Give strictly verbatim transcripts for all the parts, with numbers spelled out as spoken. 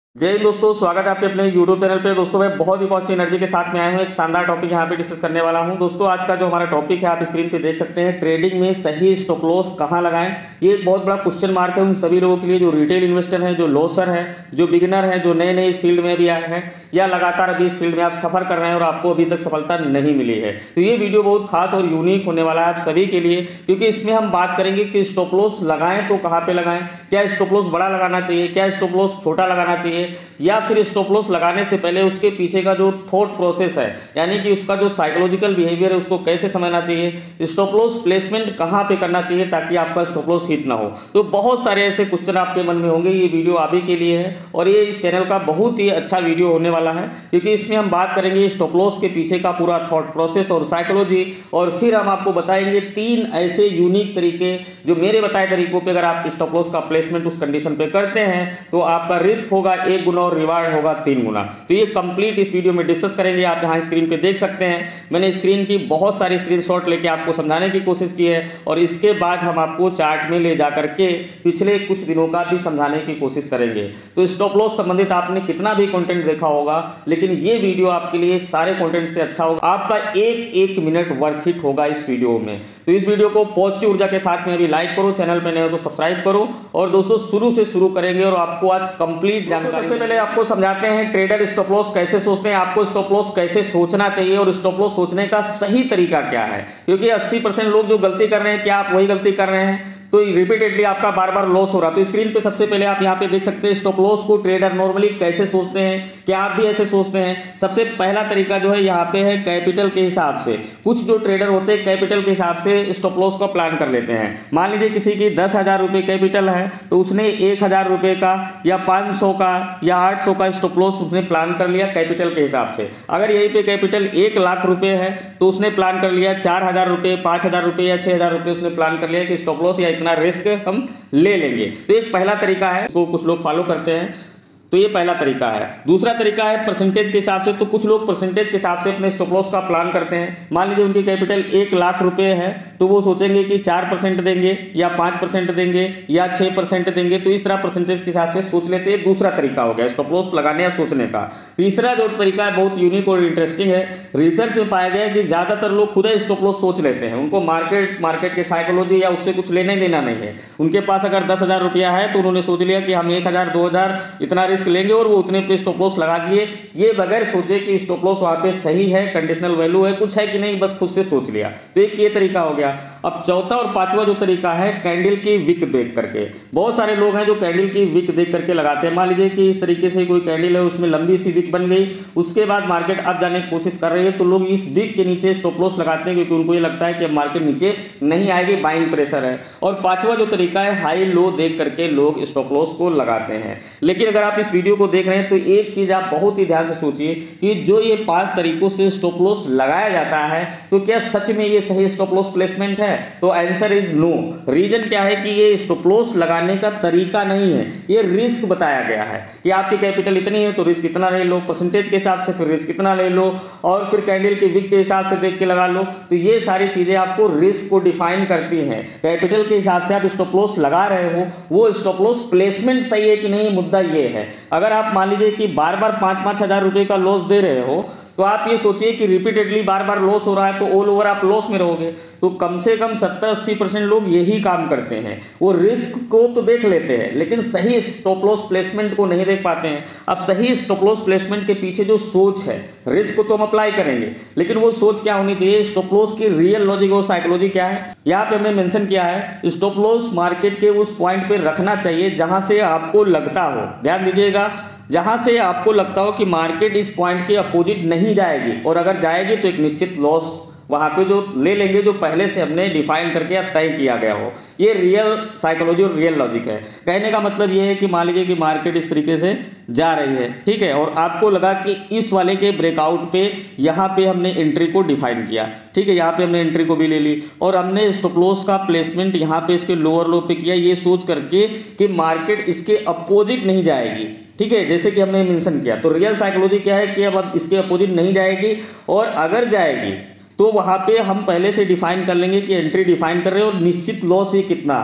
जय हिंद दोस्तों, स्वागत है आपके अपने यूट्यूब चैनल पे। दोस्तों मैं बहुत ही पॉजिटिव एनर्जी के साथ में आया हूँ, एक शानदार टॉपिक यहाँ पे डिस्कस करने वाला हूँ। दोस्तों आज का जो हमारा टॉपिक है आप स्क्रीन पे देख सकते हैं, ट्रेडिंग में सही स्टॉप लॉस कहाँ लगाएं। ये एक बहुत बड़ा क्वेश्चन मार्क है उन सभी लोगों के लिए जो रिटेल इन्वेस्टर है, जो लॉसर है, जो बिगिनर है, जो नए नए इस फील्ड में भी आए हैं या लगातार अभी इस फील्ड में आप सफर कर रहे हैं और आपको अभी तक सफलता नहीं मिली है। तो ये वीडियो बहुत खास और यूनिक होने वाला है आप सभी के लिए, क्योंकि इसमें हम बात करेंगे कि स्टॉप लॉस लगाएं तो कहाँ पे लगाएं, क्या स्टॉप लॉस बड़ा लगाना चाहिए, क्या स्टॉप लॉस छोटा लगाना चाहिए, या फिर स्टॉप लॉस लगाने से पहले उसके पीछे का जो थॉट प्रोसेस है, यानी कि उसका जो साइकोलॉजिकल बिहेवियर है उसको कैसे समझना चाहिए, स्टॉप लॉस प्लेसमेंट कहां पे करना चाहिए ताकि आपका स्टॉप लॉस हिट ना हो। तो बहुत सारे ऐसे क्वेश्चन आपके मन में होंगे। ये वीडियो आप ही के लिए है और ये इस चैनल का बहुत ही अच्छा वीडियो होने वाला है, क्योंकि इसमें हम बात करेंगे स्टॉप लॉस के पीछे का पूरा थॉट प्रोसेस और साइकोलॉजी, और फिर हम आपको बताएंगे तीन ऐसे यूनिक तरीके जो मेरे बताए तरीकों पर अगर आप स्टॉप लॉस का प्लेसमेंट उस कंडीशन पे करते हैं तो आपका रिस्क होगा एक गुना और रिवार्ड होगा तीन गुना। तो ये कंप्लीट इस वीडियो में डिस्कस करेंगे। आप यहाँ स्क्रीन पे देख सकते हैं, मैंने स्क्रीन की बहुत सारी स्क्रीनशॉट लेके आपको समझाने की कोशिश की है और इसके बाद हम आपको चार्ट में ले जाकर के पिछले कुछ दिनों का भी समझाने की कोशिश करेंगे। तो स्टॉप लॉस संबंधित आपने कितना भी कंटेंट देखा होगा, लेकिन ये वीडियो आपके लिए सारे कंटेंट से अच्छा होगा। आपका एक एक मिनट वर्थ इट होगा इस वीडियो में। तो इस वीडियो को पॉजिटिव ऊर्जा के साथ में अभी लाइक करो, चैनल पे नए हो तो सब्सक्राइब करो। और दोस्तों शुरू से शुरू करेंगे और आपको आज कंप्लीट जानकारी। सबसे पहले आपको समझाते हैं ट्रेडर स्टॉप लॉस कैसे सोचते हैं, आपको स्टॉप लॉस कैसे सोचना चाहिए और स्टॉप लॉस सोचने का सही तरीका क्या है। क्योंकि अस्सी परसेंट लोग जो गलती कर रहे हैं, क्या आप वही गलती कर रहे हैं? तो रिपीटेडली आपका बार बार लॉस हो रहा है। तो स्क्रीन पे सबसे पहले आप यहाँ पे देख सकते हैं स्टॉप लॉस को ट्रेडर नॉर्मली कैसे सोचते हैं, क्या आप भी ऐसे सोचते हैं? सबसे पहला तरीका जो है यहाँ पे है कैपिटल के हिसाब से। कुछ जो ट्रेडर होते हैं कैपिटल के हिसाब से स्टॉप लॉस को प्लान कर लेते हैं। मान लीजिए किसी की दस हजार रुपये कैपिटल है तो उसने एक हजार रुपये का या पाँच सौ का या आठ सौ का स्टॉप लॉस उसने प्लान कर लिया कैपिटल के हिसाब से। अगर यहीं पे कैपिटल एक लाख रुपए है तो उसने प्लान कर लिया चार हजार रुपये, पाँच हजार रुपये या छः हजार रुपये उसने प्लान कर लिया कि स्टॉप लॉस या इतना रिस्क हम ले लेंगे। तो एक पहला तरीका है, इसको कुछ लोग फॉलो करते हैं। तो ये पहला तरीका है। दूसरा तरीका है परसेंटेज के हिसाब से। तो कुछ लोग परसेंटेज के हिसाब से अपने स्टॉप लॉस का प्लान करते हैं। मान लीजिए उनकी कैपिटल एक लाख रुपए है तो वो सोचेंगे कि चार परसेंट देंगे या पाँच परसेंट देंगे या छः परसेंट देंगे। तो इस तरह परसेंटेज के हिसाब से सोच लेते हैं। दूसरा तरीका हो गया स्टॉप लॉस लगाने या सोचने का। तीसरा जो तरीका है बहुत यूनिक और इंटरेस्टिंग है। रिसर्च में पाया गया है कि ज़्यादातर लोग खुद ही स्टॉप लॉस सोच लेते हैं। उनको मार्केट मार्केट के साइकोलॉजी या उससे कुछ लेने देना नहीं है। उनके पास अगर दस हज़ार रुपया है तो उन्होंने सोच लिया कि हम एक हज़ार दो हज़ार इतना रिस्क लेंगे और वो उतने पे स्टॉप लॉस लगा दिए, ये बगैर सोचे कि स्टॉप लॉस वहां पे सही है, कंडीशनल वैल्यू है, कुछ है कि नहीं, बस खुद से सोच लिया। तो एक ये तरीका हो गया। अब चौथा और पांचवा जो तरीका है कैंडल की विक देख करके। बहुत सारे लोग हैं जो कैंडल की विक देख करके लगाते हैं। मान लीजिए कि इस तरीके से कोई कैंडल है, उसमें लंबी सी विक बन गई, उसके बाद मार्केट अप जाने की कोशिश कर रही है तो लोग इस विक के नीचे स्टॉप लॉस लगाते हैं क्योंकि उनको ये लगता है कि मार्केट नीचे नहीं आएगी, बाइंग प्रेशर है। और पांचवा जो तरीका है हाई लो देख करके लोग स्टॉप लॉस को लगाते हैं। लेकिन अगर आप इस वीडियो को देख रहे हैं तो एक चीज आप बहुत ही ध्यान से सोचिए कि जो ये पांच तरीकों से स्टॉप लॉस लगाया जाता है तो क्या सच में ये सही स्टॉप लॉस प्लेसमेंट है? तो आंसर इज नो। रीजन क्या है कि ये स्टॉप लॉस लगाने का तरीका नहीं है, ये रिस्क बताया गया है कि आपकी कैपिटल इतनी है तो रिस्क इतना ले लो, परसेंटेज के हिसाब से फिर रिस्क इतना ले लो, और फिर कैंडल के विक के हिसाब से देख के लगा लो। तो ये सारी चीजें आपको रिस्क को डिफाइन करती हैं। कैपिटल के हिसाब से आप स्टॉप लॉस लगा रहे हो, वो स्टॉप लॉस प्लेसमेंट सही है कि नहीं, मुद्दा ये है। अगर आप मान लीजिए कि बार बार पाँच पाँच हजार रुपए का लॉस दे रहे हो तो आप ये सोचिए कि रिपीटेडली बार बार लॉस हो रहा है तो ऑल ओवर आप लॉस में रहोगे। तो कम से कम सत्तर अस्सी परसेंट लोग यही काम करते हैं, वो रिस्क को तो देख लेते हैं लेकिन सही स्टॉप लॉस प्लेसमेंट को नहीं देख पाते हैं। अब सही स्टॉप लॉस प्लेसमेंट के पीछे जो सोच है, रिस्क को तो हम अप्लाई करेंगे लेकिन वो सोच क्या होनी चाहिए, स्टॉप लॉस की रियल लॉजिक और साइकोलॉजी क्या है। यहाँ पे हमने मेंशन किया है स्टॉप लॉस मार्केट के उस पॉइंट पे रखना चाहिए जहां से आपको लगता हो, ध्यान दीजिएगा, जहां से आपको लगता हो कि मार्केट इस पॉइंट के अपोजिट नहीं जाएगी, और अगर जाएगी तो एक निश्चित लॉस वहां पे जो ले लेंगे जो पहले से हमने डिफाइन करके या तय किया गया हो। ये रियल साइकोलॉजी और रियल लॉजिक है। कहने का मतलब ये है कि मान लीजिए कि मार्केट इस तरीके से जा रही है, ठीक है, और आपको लगा कि इस वाले के ब्रेकआउट पे यहाँ पे हमने एंट्री को डिफाइन किया, ठीक है, यहाँ पे हमने एंट्री को भी ले ली और हमने स्टॉप लॉस का प्लेसमेंट यहाँ पे इसके लोअर लो पे किया, ये सोच करके कि मार्केट इसके अपोजिट नहीं जाएगी, ठीक है, जैसे कि हमने मेंशन किया। तो रियल साइकोलॉजी क्या है कि अब अब इसके अपोजिट नहीं जाएगी, और अगर जाएगी तो वहां पे हम पहले से डिफाइन कर लेंगे कि एंट्री डिफाइन कर रहे हैं और निश्चित लॉस ये कितना है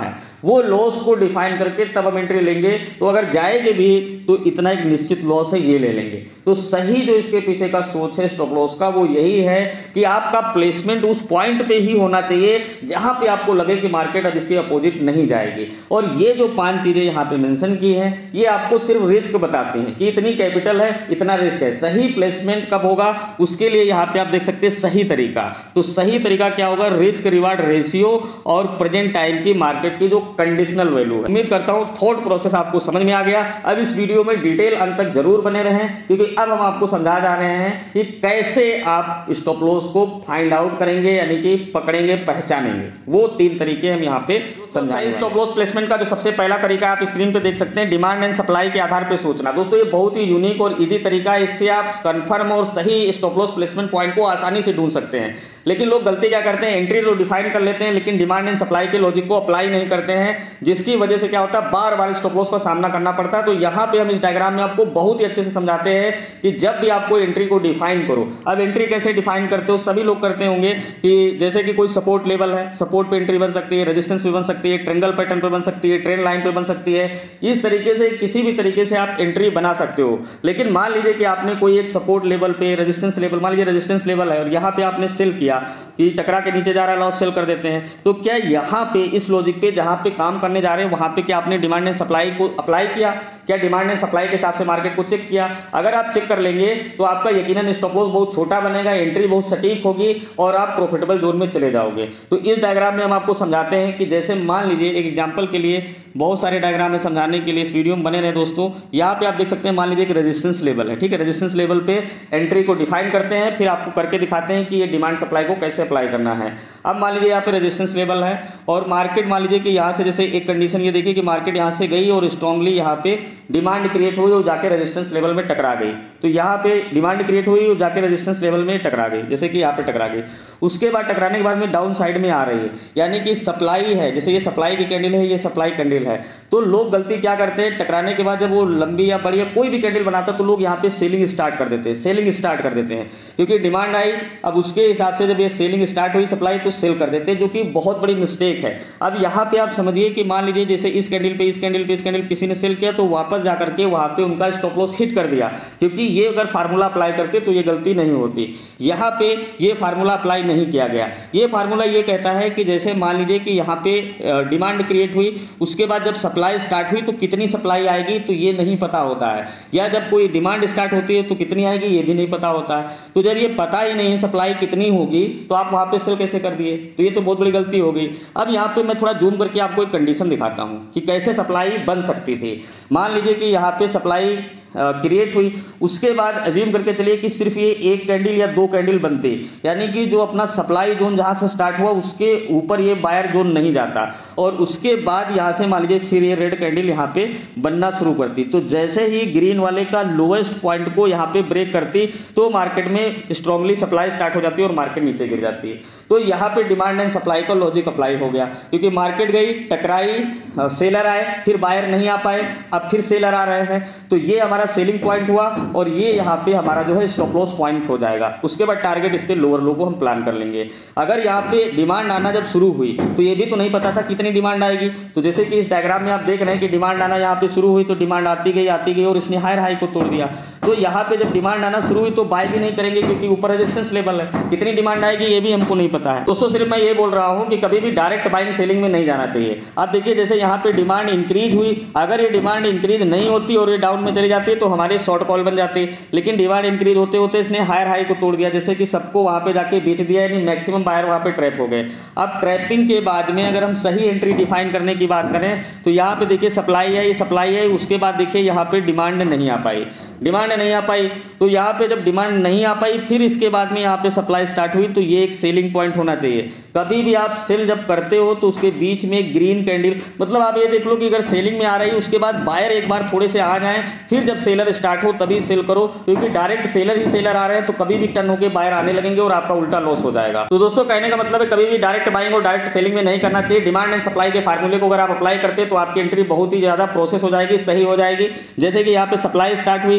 वो लॉस को डिफाइन करके तब हम एंट्री लेंगे। तो अगर जाएंगे भी तो इतना एक निश्चित लॉस है ये ले लेंगे। तो सही जो इसके पीछे का सोच है स्टॉप लॉस का वो यही है कि आपका प्लेसमेंट उस पॉइंट पे ही होना चाहिए जहां पे आपको लगे कि मार्केट अब इसके अपोजिट नहीं जाएगी। और ये जो पांच चीजें यहाँ पे मेंशन की हैं ये आपको सिर्फ रिस्क बताती हैं कि इतनी कैपिटल है इतना रिस्क है। सही प्लेसमेंट कब होगा उसके लिए यहाँ पे आप देख सकते हैं सही तरीका। तो सही तरीका क्या होगा, रिस्क रिवार्ड रेशियो और प्रेजेंट टाइम की मार्केट की जो कंडीशनल वैल्यू है। उम्मीद करता हूं थॉट प्रोसेस आपको समझ में आ गया। अब इस वीडियो में डिटेल अंत तक जरूर बने रहें क्योंकि अब हम आपको समझा जा रहे हैं कि कैसे आप स्टॉप लॉस को फाइंड आउट करेंगे यानी कि पकड़ेंगे पहचानेंगे। वो तीन तरीके हम यहाँ पे समझाएंगे। स्टॉप लॉस प्लेसमेंट का जो सबसे पहला तरीका आप स्क्रीन पे देख सकते हैं, डिमांड एंड सप्लाई के आधार पे सोचना। दोस्तों ये बहुत ही यूनिक और इजी तरीका है, इससे आप कंफर्म और सही स्टॉप लॉस प्लेसमेंट पॉइंट को आसानी से ढूंढ सकते हैं। लेकिन लोग गलती क्या करते हैं, एंट्री तो डिफाइन कर लेते हैं लेकिन डिमांड एंड सप्लाई के लॉजिक को अप्लाई नहीं करते हैं, जिसकी वजह से क्या होता है बार बार स्टॉप लॉस का सामना करना पड़ता है। तो यहाँ पे हम इस डायग्राम में आपको बहुत ही अच्छे से समझाते हैं कि जब भी आपको एंट्री को डिफाइन करो। अब एंट्री कैसे डिफाइन करते हो, सभी लोग करते होंगे कि जैसे कि कोई सपोर्ट लेवल है, सपोर्ट पे एंट्री बन सकती है, रेजिस्टेंस पे बन सकती है, ट्रायंगल पैटर्न पे बन सकती है, ट्रेंड लाइन पे बन सकती है। इस तरीके से किसी भी तरीके से आप एंट्री बना सकते हो। लेकिन मान लीजिए कि आपने कोई एक सपोर्ट लेवल पे, रेजिस्टेंस लेवल, मान लीजिए रेजिस्टेंस लेवल है और यहाँ पे आपने सेल किया कि टकरा के नीचे जा रहा है, लॉस सेल कर देते हैं। तो क्या यहाँ पे इस लॉजिक पे जहाँ पे काम करने जा रहे हैं वहाँ पे क्या आपने डिमांड एंड सप्लाई को अप्लाई किया, क्या डिमांड एंड सप्लाई के हिसाब से मार्केट को चेक किया? अगर आप चेक कर लेंगे तो आपका यकीनन स्टॉप लॉस बहुत छोटा बनेगा, एंट्री बहुत सटीक होगी और आप प्रॉफिटेबल जोन में चले जाओगे। तो इस डायग्राम में हम आपको समझाते हैं कि जैसे मान लीजिए एक एग्जांपल के लिए, बहुत सारे डायग्राम है समझाने के लिए, इस वीडियो में बने रहे दोस्तों। यहाँ पे आप देख सकते हैं मान लीजिए कि रेजिस्टेंस लेवल है, ठीक है। रेजिस्टेंस लेवल पे एंट्री को डिफाइन करते हैं, फिर आपको करके दिखाते हैं कि ये डिमांड सप्लाई को कैसे अप्लाई करना है। अब मान लीजिए यहाँ पे रेजिस्टेंस लेवल है और मार्केट मान लीजिए कि यहाँ से जैसे एक कंडीशन ये देखिए कि मार्केट यहाँ से गई और स्ट्रांगली यहाँ पे डिमांड क्रिएट हुई और जाके रेजिस्टेंस लेवल में टकरा गई। तो यहाँ पे डिमांड क्रिएट हुई और जाके रेजिस्टेंस लेवल में टकरा गई, जैसे कि यहाँ पे टकरा गई। उसके बाद टकराने के बाद में डाउन साइड में आ रही है, यानी कि सप्लाई है, जैसे ये सप्लाई की कैंडल है, ये सप्लाई कैंडल है। तो लोग गलती क्या करते हैं, टकराने के बाद जब वो लंबी या बड़ी या कोई भी कैंडल बनाता है तो लोग यहाँ पे सेलिंग स्टार्ट कर देते हैं, सेलिंग स्टार्ट कर देते हैं क्योंकि डिमांड आई। अब उसके हिसाब से जब ये सेलिंग स्टार्ट हुई सप्लाई तो सेल कर देते हैं, जो कि बहुत बड़ी मिस्टेक है। अब यहाँ पे आप समझिए कि मान लीजिए जैसे इस कैंडल पे इस कैंडल पे इस कैंडल पे किसी ने सेल किया तो वापस जाकर के वहाँ पे उनका स्टॉप लॉस हिट कर दिया, क्योंकि ये अगर फार्मूला अप्लाई करते तो ये गलती नहीं होती। यहाँ पे ये फार्मूला अप्लाई नहीं किया गया। ये फार्मूला ये कहता है कि जैसे मान लीजिए कि यहाँ पे डिमांड क्रिएट हुई, उसके बाद जब सप्लाई स्टार्ट हुई तो कितनी सप्लाई आएगी तो ये नहीं पता होता है, या जब कोई डिमांड स्टार्ट होती है तो कितनी आएगी ये भी नहीं पता होता है। तो जब ये पता ही नहीं है सप्लाई कितनी होगी तो आप वहाँ पे सेल कैसे कर दिए, तो ये तो बहुत बड़ी गलती हो गई। अब यहाँ पे मैं थोड़ा जूम करके आपको एक कंडीशन दिखाता हूँ कि कैसे सप्लाई बन सकती थी। मान लीजिए कि यहाँ पे सप्लाई क्रिएट हुई, उसके बाद अज्यूम करके चलिए कि सिर्फ ये एक कैंडल या दो कैंडल बनते, यानी कि जो अपना सप्लाई जोन जहां से स्टार्ट हुआ उसके ऊपर ये बायर जोन नहीं जाता, और उसके बाद यहां से मान लीजिए फिर ये रेड कैंडल यहां पे बनना शुरू करती। तो जैसे ही ग्रीन वाले का लोएस्ट पॉइंट को यहां पे ब्रेक करती तो मार्केट में स्ट्रांगली सप्लाई स्टार्ट हो जाती है और मार्केट नीचे गिर जाती है। तो यहाँ पे डिमांड एंड सप्लाई का लॉजिक अप्लाई हो गया, क्योंकि मार्केट गई, टकराई, सेलर आए, फिर बायर नहीं आ पाए, अब फिर सेलर आ रहे हैं, तो ये हमारा सेलिंग पॉइंट हुआ और ये यहाँ पे हमारा जो है स्टॉप लॉस पॉइंट हो जाएगा। उसके बाद टारगेट इसके लोअर लो को हम प्लान कर लेंगे। अगर यहाँ पे डिमांड आना जब शुरू हुई तो ये भी तो नहीं पता था कितनी डिमांड आएगी। तो जैसे कि इस डायग्राम में आप देख रहे हैं कि डिमांड आना यहाँ पे शुरू हुई तो डिमांड आती गई आती गई और इसने हायर हाई को तोड़ दिया। तो यहाँ पे जब डिमांड आना शुरू हुई तो बाय भी नहीं करेंगे क्योंकि ऊपर रेजिस्टेंस लेवल है, कितनी डिमांड आएगी ये भी हमको नहीं पता है। दोस्तों सिर्फ मैं ये बोल रहा हूँ कि कभी भी डायरेक्ट बाइंग सेलिंग में नहीं जाना चाहिए। आप देखिए जैसे यहाँ पे डिमांड इंक्रीज हुई, अगर ये डिमांड इंक्रीज नहीं होती और ये डाउन में चली जाती है तो हमारे शॉर्ट कॉल बन जाती, लेकिन डिमांड इंक्रीज होते होते इसने हायर हाई को तोड़ दिया, जैसे कि सबको वहां पे जाके बेच दिया, यानी मैक्सिमम बायर वहां पे ट्रैप हो गए। अब ट्रैपिंग के बाद में अगर हम सही एंट्री डिफाइन करने की बात करें तो यहाँ पे देखिए सप्लाई आई, सप्लाई आई, उसके बाद देखिए यहाँ पे डिमांड नहीं आ पाई, डिमांड नहीं आ पाई। तो यहाँ पे जब डिमांड नहीं आ पाई फिर इसके बाद में यहाँ पे सप्लाई स्टार्ट हुई, तो ये एक सेलिंग पॉइंट होना चाहिए। कभी भी आप सेल जब करते हो तो उसके बीच में ग्रीन कैंडल, मतलब आप ये देख लो कि अगर सेलिंग में आ रही है उसके बाद बायर एक बार थोड़े से आ जाएं, फिर जब सेलर स्टार्ट हो तभी सेल करो, क्योंकि डायरेक्ट सेलर ही सेलर आ रहे हैं तो कभी भी टर्न होकर बायर आने लगेंगे और आपका उल्टा लॉस हो जाएगा। तो दोस्तों कहने का मतलब है कभी भी डायरेक्ट बाइंग और डायरेक्ट सेलिंग में नहीं करना चाहिए। डिमांड एंड सप्लाई के फार्मूले को अगर आप अप्लाई करते हैं तो आपकी एंट्री बहुत ही ज्यादा प्रोसेस हो जाएगी, सही हो जाएगी। जैसे कि यहाँ पे सप्लाई स्टार्ट हुई, उसके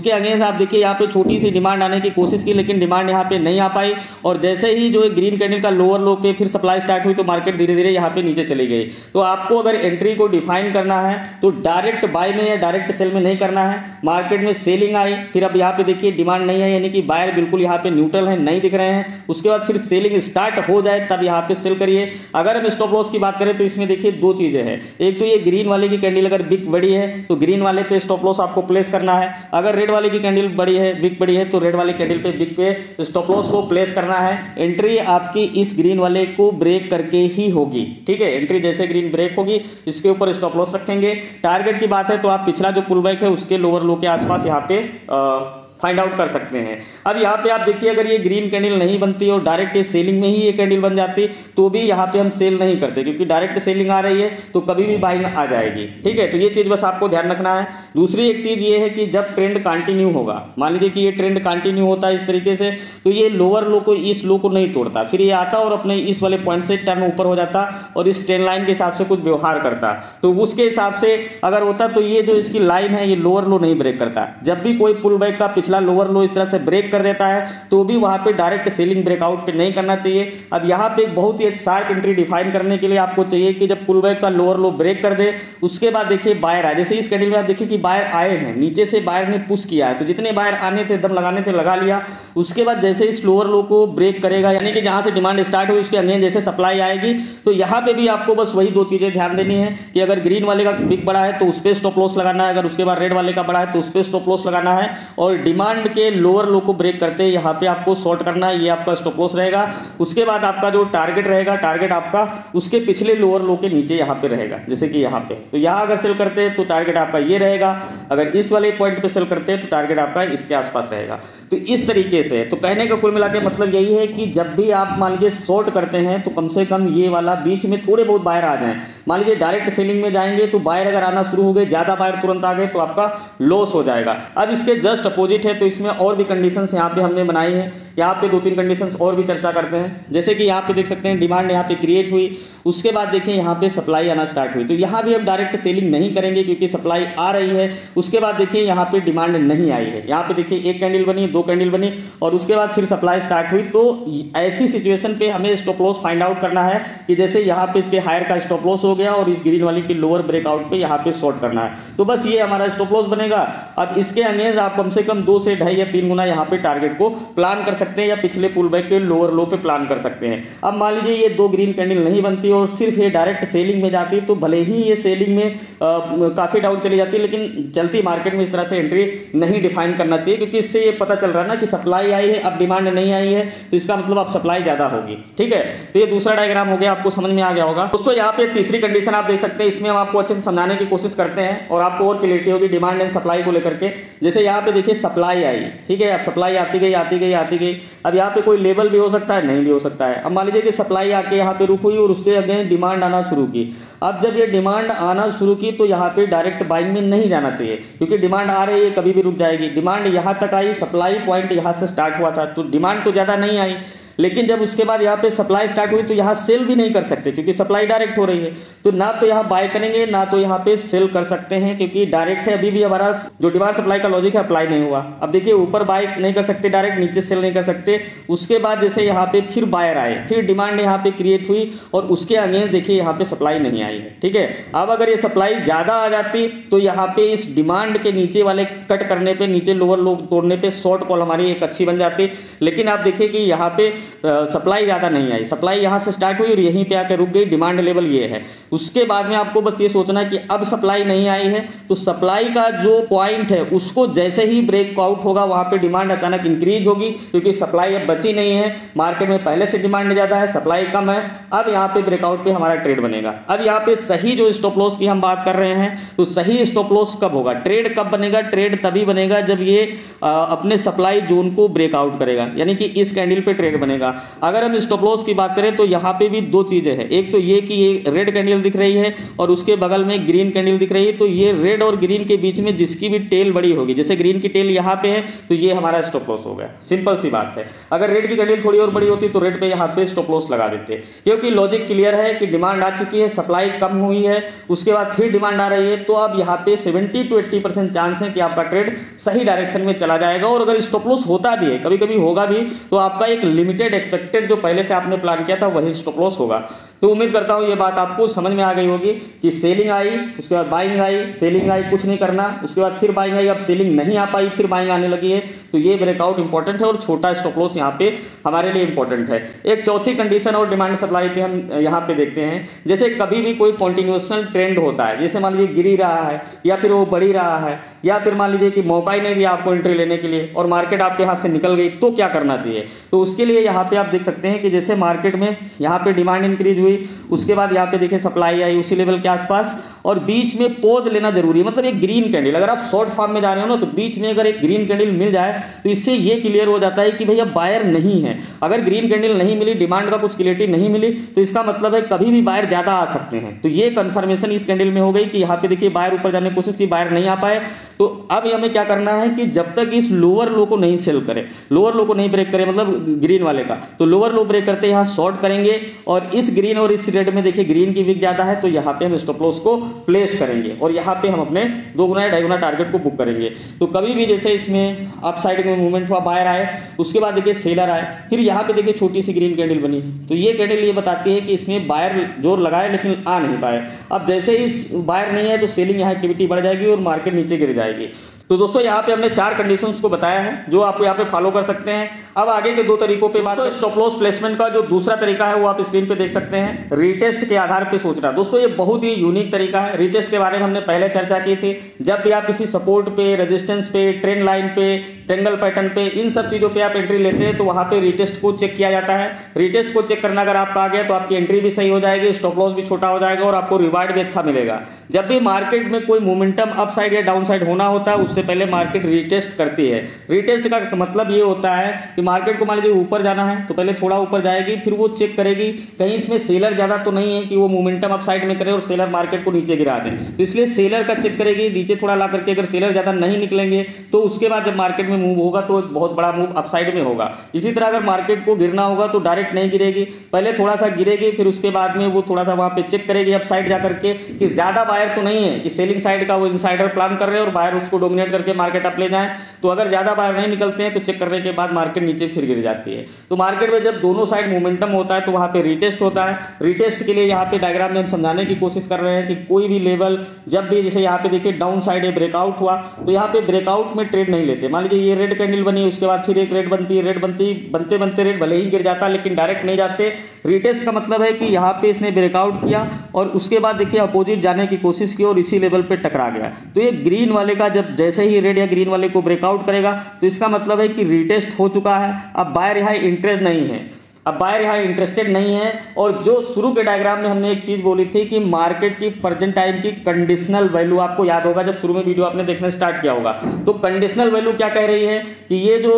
उसके अगेंस्ट आप देखिए यहाँ पे छोटी सी डिमांड आने की कोशिश की, लेकिन डिमांड यहाँ पे नहीं आ पाई और जैसे ही जो ग्रीन कैंडल का लोअर लो पे फिर सप्लाई स्टार्ट हुई तो मार्केट धीरे धीरे यहाँ पे नीचे चली गई। तो आपको अगर एंट्री को डिफाइन करना है तो डायरेक्ट बाय में या डायरेक्ट सेल में नहीं करना है। मार्केट में सेलिंग आई, फिर अब यहाँ पे देखिए डिमांड नहीं है, यानी कि बायर बिल्कुल यहाँ पे न्यूट्रल है, नहीं दिख रहे हैं। उसके बाद फिर सेलिंग स्टार्ट हो जाए तब यहाँ पे सेल करिए। अगर हम स्टॉप लॉस की बात करें तो इसमें देखिए दो चीजें हैं। एक तो ये ग्रीन वाले की कैंडल अगर बिग बड़ी है तो ग्रीन वाले पे स्टॉप लॉस आपको प्लेस करना है। अगर रेड वाले की कैंडल बड़ी है, बिग बड़ी है, तो रेड वाली कैंडल पे बिग पे स्टॉप लॉस को प्लेस करना है। एंट्री आपकी इस ग्रीन वाले को ब्रेक करके ही होगी, ठीक है। एंट्री जैसे ग्रीन ब्रेक होगी इसके ऊपर स्टॉप लॉस रखेंगे। टारगेट की बात है तो आप पिछला जो पुल बैक है उसके लोअर लो के आसपास यहाँ पे आ, फाइंड आउट कर सकते हैं। अब यहाँ पे आप देखिए अगर ये ग्रीन कैंडल नहीं बनती और डायरेक्ट ये सेलिंग में ही ये कैंडल बन जाती तो भी यहाँ पे हम सेल नहीं करते, क्योंकि डायरेक्ट सेलिंग आ रही है तो कभी भी बाइंग आ जाएगी, ठीक है। तो ये चीज़ बस आपको ध्यान रखना है। दूसरी एक चीज़ ये है कि जब ट्रेंड कंटिन्यू होगा, मान लीजिए कि ये ट्रेंड कंटिन्यू होता है इस तरीके से, तो ये लोअर लो को इस लो को नहीं तोड़ता, फिर ये आता और अपने इस वाले पॉइंट से टर्न ऊपर हो जाता और इस ट्रेंड लाइन के हिसाब से कुछ व्यवहार करता। तो उसके हिसाब से अगर होता तो ये जो इसकी लाइन है ये लोअर लो नहीं ब्रेक करता। जब भी कोई पुल बैक का पिछला लोअर लो इस तरह से ब्रेक कर देता है तो भी वहां पे डायरेक्ट सेलिंग ब्रेकआउट पे नहीं करना चाहिए। अब यहां पे एक बहुत ही शार्प एंट्री डिफाइन करने के लिए आपको चाहिए कि जब पुल बैक का लोअर लो ब्रेक कर दे उसके बाद देखिए बायर आए। जैसे इस कैंडल में आप देखिए कि बायर आए हैं, नीचे से बायर ने पुश किया है, तो जितने बायर आने थे दम लगाने थे लगा लिया। उसके बाद जैसे इस लोअर लो को ब्रेक करेगा, यानी कि जहां से डिमांड स्टार्ट हुई उसके अगेंस्ट जैसे सप्लाई आएगी, तो यहां पे भी आपको बस वही दो चीजें ध्यान देनी है कि अगर ग्रीन वाले का बिग बड़ा है तो उस पर स्टॉप लॉस लगाना है, अगर उसके बाद रेड वाले का बड़ा है तो उस पर स्टॉप लॉस लगाना है, और डिमांड के लोअर लो को ब्रेक करते हैं यहाँ पे आपको शॉर्ट करना है, ये आपका स्टॉप लॉस रहेगा। उसके बाद आपका जो टारगेट रहेगा, टारगेट आपका उसके पिछले लोअर लो के नीचे यहाँ पे रहेगा, जैसे कि यहाँ पे। तो यहाँ अगर सेल करते हैं तो टारगेट आपका ये रहेगा, अगर इस वाले पॉइंट पे सेल करते हैं तो टारगेट आपका इसके आसपास रहेगा। तो इस तरीके से, तो कहने का कुल मिला के मतलब यही है कि जब भी आप मान लीजिए शॉर्ट करते हैं तो कम से कम ये वाला बीच में थोड़े बहुत बायर आ जाएं। मान लीजिए डायरेक्ट सेलिंग में जाएंगे तो बायर अगर आना शुरू हो गए, ज्यादा बायर तुरंत आ गए तो आपका लॉस हो जाएगा। अब इसके जस्ट अपोजिट है, तो इसमें और भी कंडीशंस यहाँ पे हमने बनाई है। यहाँ पे दो तीन कंडीशंस और भी चर्चा करते हैं, जैसे कि यहाँ पे देख सकते हैं डिमांड यहाँ पे क्रिएट हुई, उसके बाद देखिए यहाँ पे सप्लाई आना स्टार्ट हुई, तो यहाँ भी हम डायरेक्ट सेलिंग नहीं करेंगे क्योंकि सप्लाई आ रही है। उसके बाद देखिए यहाँ पे डिमांड नहीं आई है, यहाँ पे देखिए एक कैंडल बनी, दो कैंडल बनी और उसके बाद फिर सप्लाई स्टार्ट हुई। तो ऐसी सिचुएशन पे हमें स्टॉप लॉस फाइंड आउट करना है कि जैसे यहाँ पे इसके हायर का स्टॉप लॉस हो गया और इस ग्रीन वाली की लोअर ब्रेकआउट पे यहाँ पे शॉर्ट करना है, तो बस ये हमारा स्टॉप लॉस बनेगा। अब इसके अगेंस्ट आप कम से कम दो से ढाई या तीन गुना यहाँ पे टारगेट को प्लान कर सकते हैं या पिछले पुल बैक के लोअर लो पे प्लान कर सकते हैं। अब मान लीजिए ये दो ग्रीन कैंडल नहीं बनती और सिर्फ ये डायरेक्ट सेलिंग में जाती, तो भले ही ये सेलिंग में काफी डाउन चली जाती है, लेकिन चलती मार्केट में इस तरह से एंट्री नहीं डिफाइन करना चाहिए, क्योंकि इससे ये पता चल रहा है ना कि सप्लाई आई है, अब डिमांड नहीं आई है, तो इसका मतलब अब सप्लाई ज्यादा होगी, ठीक है। तो ये दूसरा डायग्राम हो गया, आपको समझ में आ गया होगा दोस्तों। यहाँ पे तीसरी कंडीशन आप देख सकते हैं, इसमें हम आपको अच्छे से समझाने की कोशिश करते हैं और आपको और क्लियरिटी होगी डिमांड एंड सप्लाई को लेकर के। जैसे यहाँ पे देखिए सप्लाई आई, ठीक है, अब सप्लाई आती गई आती गई आती गई, अब यहाँ पे कोई लेवल भी हो सकता है, नहीं भी हो सकता है। अब मान लीजिए कि सप्लाई आके यहाँ पे रुक हुई और उसके अगेंस्ट डिमांड आना शुरू की। अब जब ये डिमांड आना शुरू की तो यहाँ पे डायरेक्ट बाइंग में नहीं जाना चाहिए, क्योंकि डिमांड आ रही है, कभी भी रुक जाएगी। डिमांड यहाँ तक आई, सप्लाई पॉइंट यहाँ से स्टार्ट हुआ था, तो डिमांड तो ज़्यादा नहीं आई, लेकिन जब उसके बाद यहाँ पे सप्लाई स्टार्ट हुई तो यहाँ सेल भी नहीं कर सकते क्योंकि सप्लाई डायरेक्ट हो रही है। तो ना तो यहाँ बाय करेंगे ना तो यहाँ पे सेल कर सकते हैं, क्योंकि डायरेक्ट है। अभी भी हमारा जो डिमांड सप्लाई का लॉजिक है अप्लाई नहीं हुआ। अब देखिए ऊपर बाय नहीं कर सकते डायरेक्ट, नीचे सेल नहीं कर सकते। उसके बाद जैसे यहाँ पे फिर बायर आए, फिर डिमांड यहाँ पे क्रिएट हुई और उसके अगेंस्ट देखिए यहाँ पे सप्लाई नहीं आई है, ठीक है। अब अगर ये सप्लाई ज्यादा आ जाती तो यहाँ पे इस डिमांड के नीचे वाले कट करने पे, नीचे लोअर लो तोड़ने पे शॉर्ट कॉल हमारी एक अच्छी बन जाती। लेकिन आप देखिए कि यहाँ पे सप्लाई ज़्यादा नहीं आई, सप्लाई यहाँ से स्टार्ट हुई और यहीं पे आकर रुक गई, डिमांड लेवल ये है। उसके बाद में आपको बस ये सोचना है कि अब सप्लाई नहीं आई है तो सप्लाई का जो पॉइंट है उसको जैसे ही ब्रेकआउट होगा वहाँ पे डिमांड अचानक इंक्रीज होगी, क्योंकि सप्लाई अब बची नहीं है। मार्केट में पहले से डिमांड ज़्यादा है, सप्लाई कम है। अब यहाँ पे ब्रेकआउट पे हमारा ट्रेड बनेगा। अब यहाँ पे सही जो स्टॉप लॉस की हम बात कर रहे हैं, तो सही स्टॉप लॉस कब होगा, ट्रेड कब बनेगा? ट्रेड तभी बनेगा जब ये आ, अपने सप्लाई जोन को ब्रेकआउट करेगा, यानी कि इस कैंडल पे ट्रेड बनेगा। बनेगा। अगर हम स्टॉप लॉस की बात करें तो यहाँ पे भी दो चीज़ें हैं, एक तो ये कि ये रेड कैंडल दिख रही है और उसके बगल में ग्रीन कैंडल दिख रही है, तो ये रेड और ग्रीन के बीच में जिसकी भी टेल बड़ी होगी, जैसे ग्रीन की टेल यहाँ पे है तो ये हमारा स्टॉप लॉस हो गया। सिंपल सी बात है। अगर रेड की कैंडल थोड़ी और बड़ी होती तो रेड पे यहाँ पे स्टॉप लॉस लगा देते, क्योंकि लॉजिक क्लियर है कि डिमांड आ चुकी है, सप्लाई कम हुई है, उसके बाद फिर डिमांड आ रही है, तो अब यहाँ पे seventy to eighty percent chance है कि आपका ट्रेड सही डायरेक्शन में चला जाएगा। और अगर स्टॉप लॉस होता भी है, कभी कभी होगा भी, तो आपका एक लिमिटेड एक्सपेक्टेड जो पहले से आपने प्लान किया था वही स्टॉप लॉस होगा। तो उम्मीद करता हूँ ये बात आपको समझ में आ गई होगी कि सेलिंग आई, उसके बाद बाइंग आई, सेलिंग आई, कुछ नहीं करना, उसके बाद फिर बाइंग आई, अब सेलिंग नहीं आ पाई, फिर बाइंग आने लगी है, तो ये ब्रेकआउट इंपॉर्टेंट है और छोटा स्टॉप लॉस यहाँ पे हमारे लिए इंपॉर्टेंट है। एक चौथी कंडीशन और डिमांड सप्लाई पे हम यहाँ पे देखते हैं, जैसे कभी भी कोई कॉन्टिन्यूशनल ट्रेंड होता है, जैसे मान लीजिए गिर ही रहा है या फिर वो बढ़ ही रहा है, या फिर मान लीजिए कि मौका ही नहीं दिया आपको एंट्री लेने के लिए और मार्केट आपके हाथ से निकल गई, तो क्या करना चाहिए। तो उसके लिए यहाँ पे आप देख सकते हैं कि जैसे मार्केट में यहाँ पे डिमांड इंक्रीज हुई, उसके बाद यहाँ पे देखिए सप्लाई आई उसी लेवल के आसपास, और बीच में पॉज लेना जरूरी है। मतलब एक ग्रीन कैंडल, अगर आप शॉर्ट फॉर्म में जा रहे हो ना, तो बीच में अगर एक ग्रीन कैंडल मिल जाए तो इससे ये क्लियर हो जाता है कि भैया बायर नहीं है। अगर ग्रीन कैंडल नहीं मिली, डिमांड का कुछ क्लियरिटी नहीं मिली, तो इसका मतलब है कभी भी बायर ज्यादा आ सकते हैं। तो ये कंफर्मेशन इस कैंडल में हो गई कि यहाँ पे देखिए बायर ऊपर जाने की कोशिश की, बायर नहीं आ पाए। तो अब हमें क्या करना है कि जब तक इस लोअर लो को नहीं सेल करे, लोअर लो को नहीं ब्रेक करे, मतलब ग्रीन वाले का, तो लोअर लो ब्रेक करते यहाँ शॉर्ट करेंगे, और इस ग्रीन और इस रेड में देखिए ग्रीन की विक ज्यादा है, तो यहाँ पे हम स्टॉप लॉस को प्लेस करेंगे और यहाँ पे हम अपने दो गुना या ढाई गुना टारगेट को बुक करेंगे। तो कभी भी जैसे इसमें अप साइड में मूवमेंट हुआ, बायर आए, उसके बाद देखिए सेलर आए, फिर यहाँ पे देखिए छोटी सी ग्रीन कैंडल बनी है, तो ये कैंडल ये बताती है कि इसमें बायर जोर लगाए लेकिन आ नहीं पाए। अब जैसे ही बायर नहीं है तो सेलिंग यहाँ एक्टिविटी बढ़ जाएगी और मार्केट नीचे गिर जाएगी। तो दोस्तों यहाँ पे हमने चार कंडीशंस को बताया है जो आप यहाँ पे फॉलो कर सकते हैं। अब आगे के दो तरीकों पे बात, स्टॉप लॉस प्लेसमेंट का जो दूसरा तरीका है वो आप स्क्रीन पे देख सकते हैं, रीटेस्ट के आधार पे सोचना। दोस्तों ये बहुत ही यूनिक तरीका है। रीटेस्ट के बारे में हमने पहले चर्चा की थी। जब भी आप किसी सपोर्ट पे, रेजिस्टेंस पे, ट्रेंड लाइन पे, ट्रेंगल पैटर्न पे, इन सब चीजों पे आप एंट्री लेते हैं तो वहां पे रीटेस्ट को चेक किया जाता है। रीटेस्ट को चेक करना अगर आपका आ गया तो आपकी एंट्री भी सही हो जाएगी, स्टॉप लॉस भी छोटा हो जाएगा और आपको रिवार्ड भी अच्छा मिलेगा। जब भी मार्केट में कोई मोमेंटम अप साइड या डाउन साइड होना होता है उससे पहले मार्केट रीटेस्ट करती है। रीटेस्ट का मतलब ये होता है कि मार्केट को मान लीजिए ऊपर जाना है तो पहले थोड़ा ऊपर जाएगी, फिर वो चेक करेगी कहीं इसमें सेलर ज्यादा तो नहीं है कि वो मोमेंटम अप साइड में करे और सेलर मार्केट को नीचे गिरा दे, तो इसलिए सेलर का चेक करेगी नीचे थोड़ा ला करके। अगर सेलर ज्यादा नहीं निकलेंगे तो उसके बाद जब मार्केट में मूव होगा तो एक बहुत बड़ा मूव अप साइड में होगा। इसी तरह अगर मार्केट को गिरना होगा तो डायरेक्ट नहीं गिरेगी, पहले थोड़ा सा गिरेगी, फिर उसके बाद में वो थोड़ा सा वहां पे चेक करेगी अप साइड जा करके कि ज्यादा बायर तो नहीं है कि सेलिंग साइड का वो इनसाइडर प्लान कर रहे हैं और बायर उसको डोमिनेट करके मार्केट अप ले जाए। तो अगर ज्यादा बायर नहीं निकलते हैं तो चेक करने के बाद मार्केट नीचे फिर गिर जाती है। तो मार्केट में जब दोनों साइड मोमेंटम होता है तो वहां पे रीटेस्ट होता है। रीटेस्ट के लिए यहाँ पे डायग्राम में हम समझाने की कोशिश कर रहे हैं कि कोई भी लेवल जब भी, जैसे यहाँ पे देखिए डाउन साइड ब्रेकआउट हुआ तो यहाँ पे ब्रेकआउट में ट्रेड नहीं लेते। मान लीजिए ये रेड कैंडल बनी, उसके बाद फिर एक रेड बनती है, रेड बनती बनते बनते रेड भले ही गिर जाता लेकिन डायरेक्ट नहीं जाते। रीटेस्ट का मतलब है कि यहाँ पे इसने ब्रेकआउट किया और उसके बाद देखिए अपोजिट जाने की कोशिश की और इसी लेवल पे टकरा गया। तो ये ग्रीन वाले का जब जैसे ही रेड या ग्रीन वाले को ब्रेकआउट करेगा तो इसका मतलब है कि रीटेस्ट हो चुका है। अब बायर यहाँ इंटरेस्ट नहीं है, अब बायर यहाँ इंटरेस्टेड नहीं है। और जो शुरू के डायग्राम में हमने एक चीज बोली थी कि मार्केट की प्रेजेंट टाइम की कंडीशनल वैल्यू, आपको याद होगा जब शुरू में वीडियो आपने देखना स्टार्ट किया होगा, तो कंडीशनल वैल्यू क्या कह रही है कि ये जो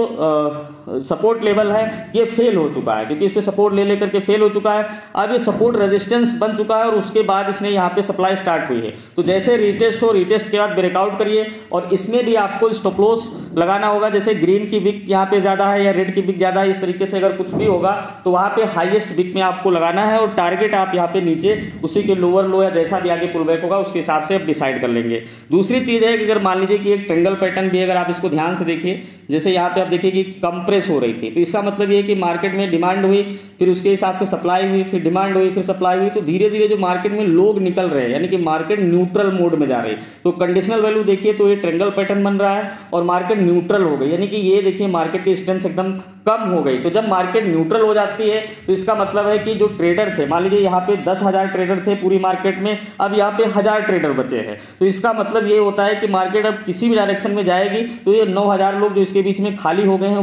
सपोर्ट लेवल है ये फेल हो चुका है, क्योंकि इस पे सपोर्ट ले लेकर के फेल हो चुका है। अब ये सपोर्ट रेजिस्टेंस बन चुका है और उसके बाद इसने यहाँ पे सप्लाई स्टार्ट हुई है। तो जैसे रीटेस्ट हो, रीटेस्ट के बाद ब्रेकआउट करिए और इसमें भी आपको स्टॉप लॉस लगाना होगा। जैसे ग्रीन की विक यहाँ पे ज्यादा है या रेड की विक ज्यादा है, इस तरीके से अगर कुछ भी होगा तो वहां पे हाईएस्ट विक में आपको लगाना है और टारगेट आप यहाँ पे नीचे उसी के लोअर लो या जैसा भी आगे पुल बैक होगा उसके हिसाब से आप डिसाइड कर लेंगे। दूसरी चीज है कि अगर मान लीजिए कि एक ट्रेंगल पैटर्न भी, अगर आप इसको ध्यान से देखिए, जैसे यहाँ पे आप देखिए कि कंप्रेस हो रही थी, तो इसका मतलब ये है कि मार्केट में डिमांड हुई, फिर उसके हिसाब से सप्लाई हुई, फिर डिमांड हुई, फिर सप्लाई हुई, तो धीरे धीरे जो मार्केट में लोग निकल रहे हैं यानी कि मार्केट न्यूट्रल मोड में जा रही है। तो कंडीशनल वैल्यू देखिए तो ये ट्रेंगल पैटर्न बन रहा है और मार्केट न्यूट्रल हो गई, यानी कि ये देखिए मार्केट की स्ट्रेंथ एकदम कम हो गई। तो जब मार्केट न्यूट्रल हो जाती है तो इसका मतलब है कि जो ट्रेडर थे, मान लीजिए यहाँ पे दस हजार ट्रेडर थे पूरी मार्केट में, अब यहाँ पे हजार ट्रेडर बचे हैं। तो इसका मतलब ये होता है कि मार्केट अब किसी भी डायरेक्शन में जाएगी तो ये नौ हजार लोग जो इसके बीच में खाली हो गए हैं वो भी अपने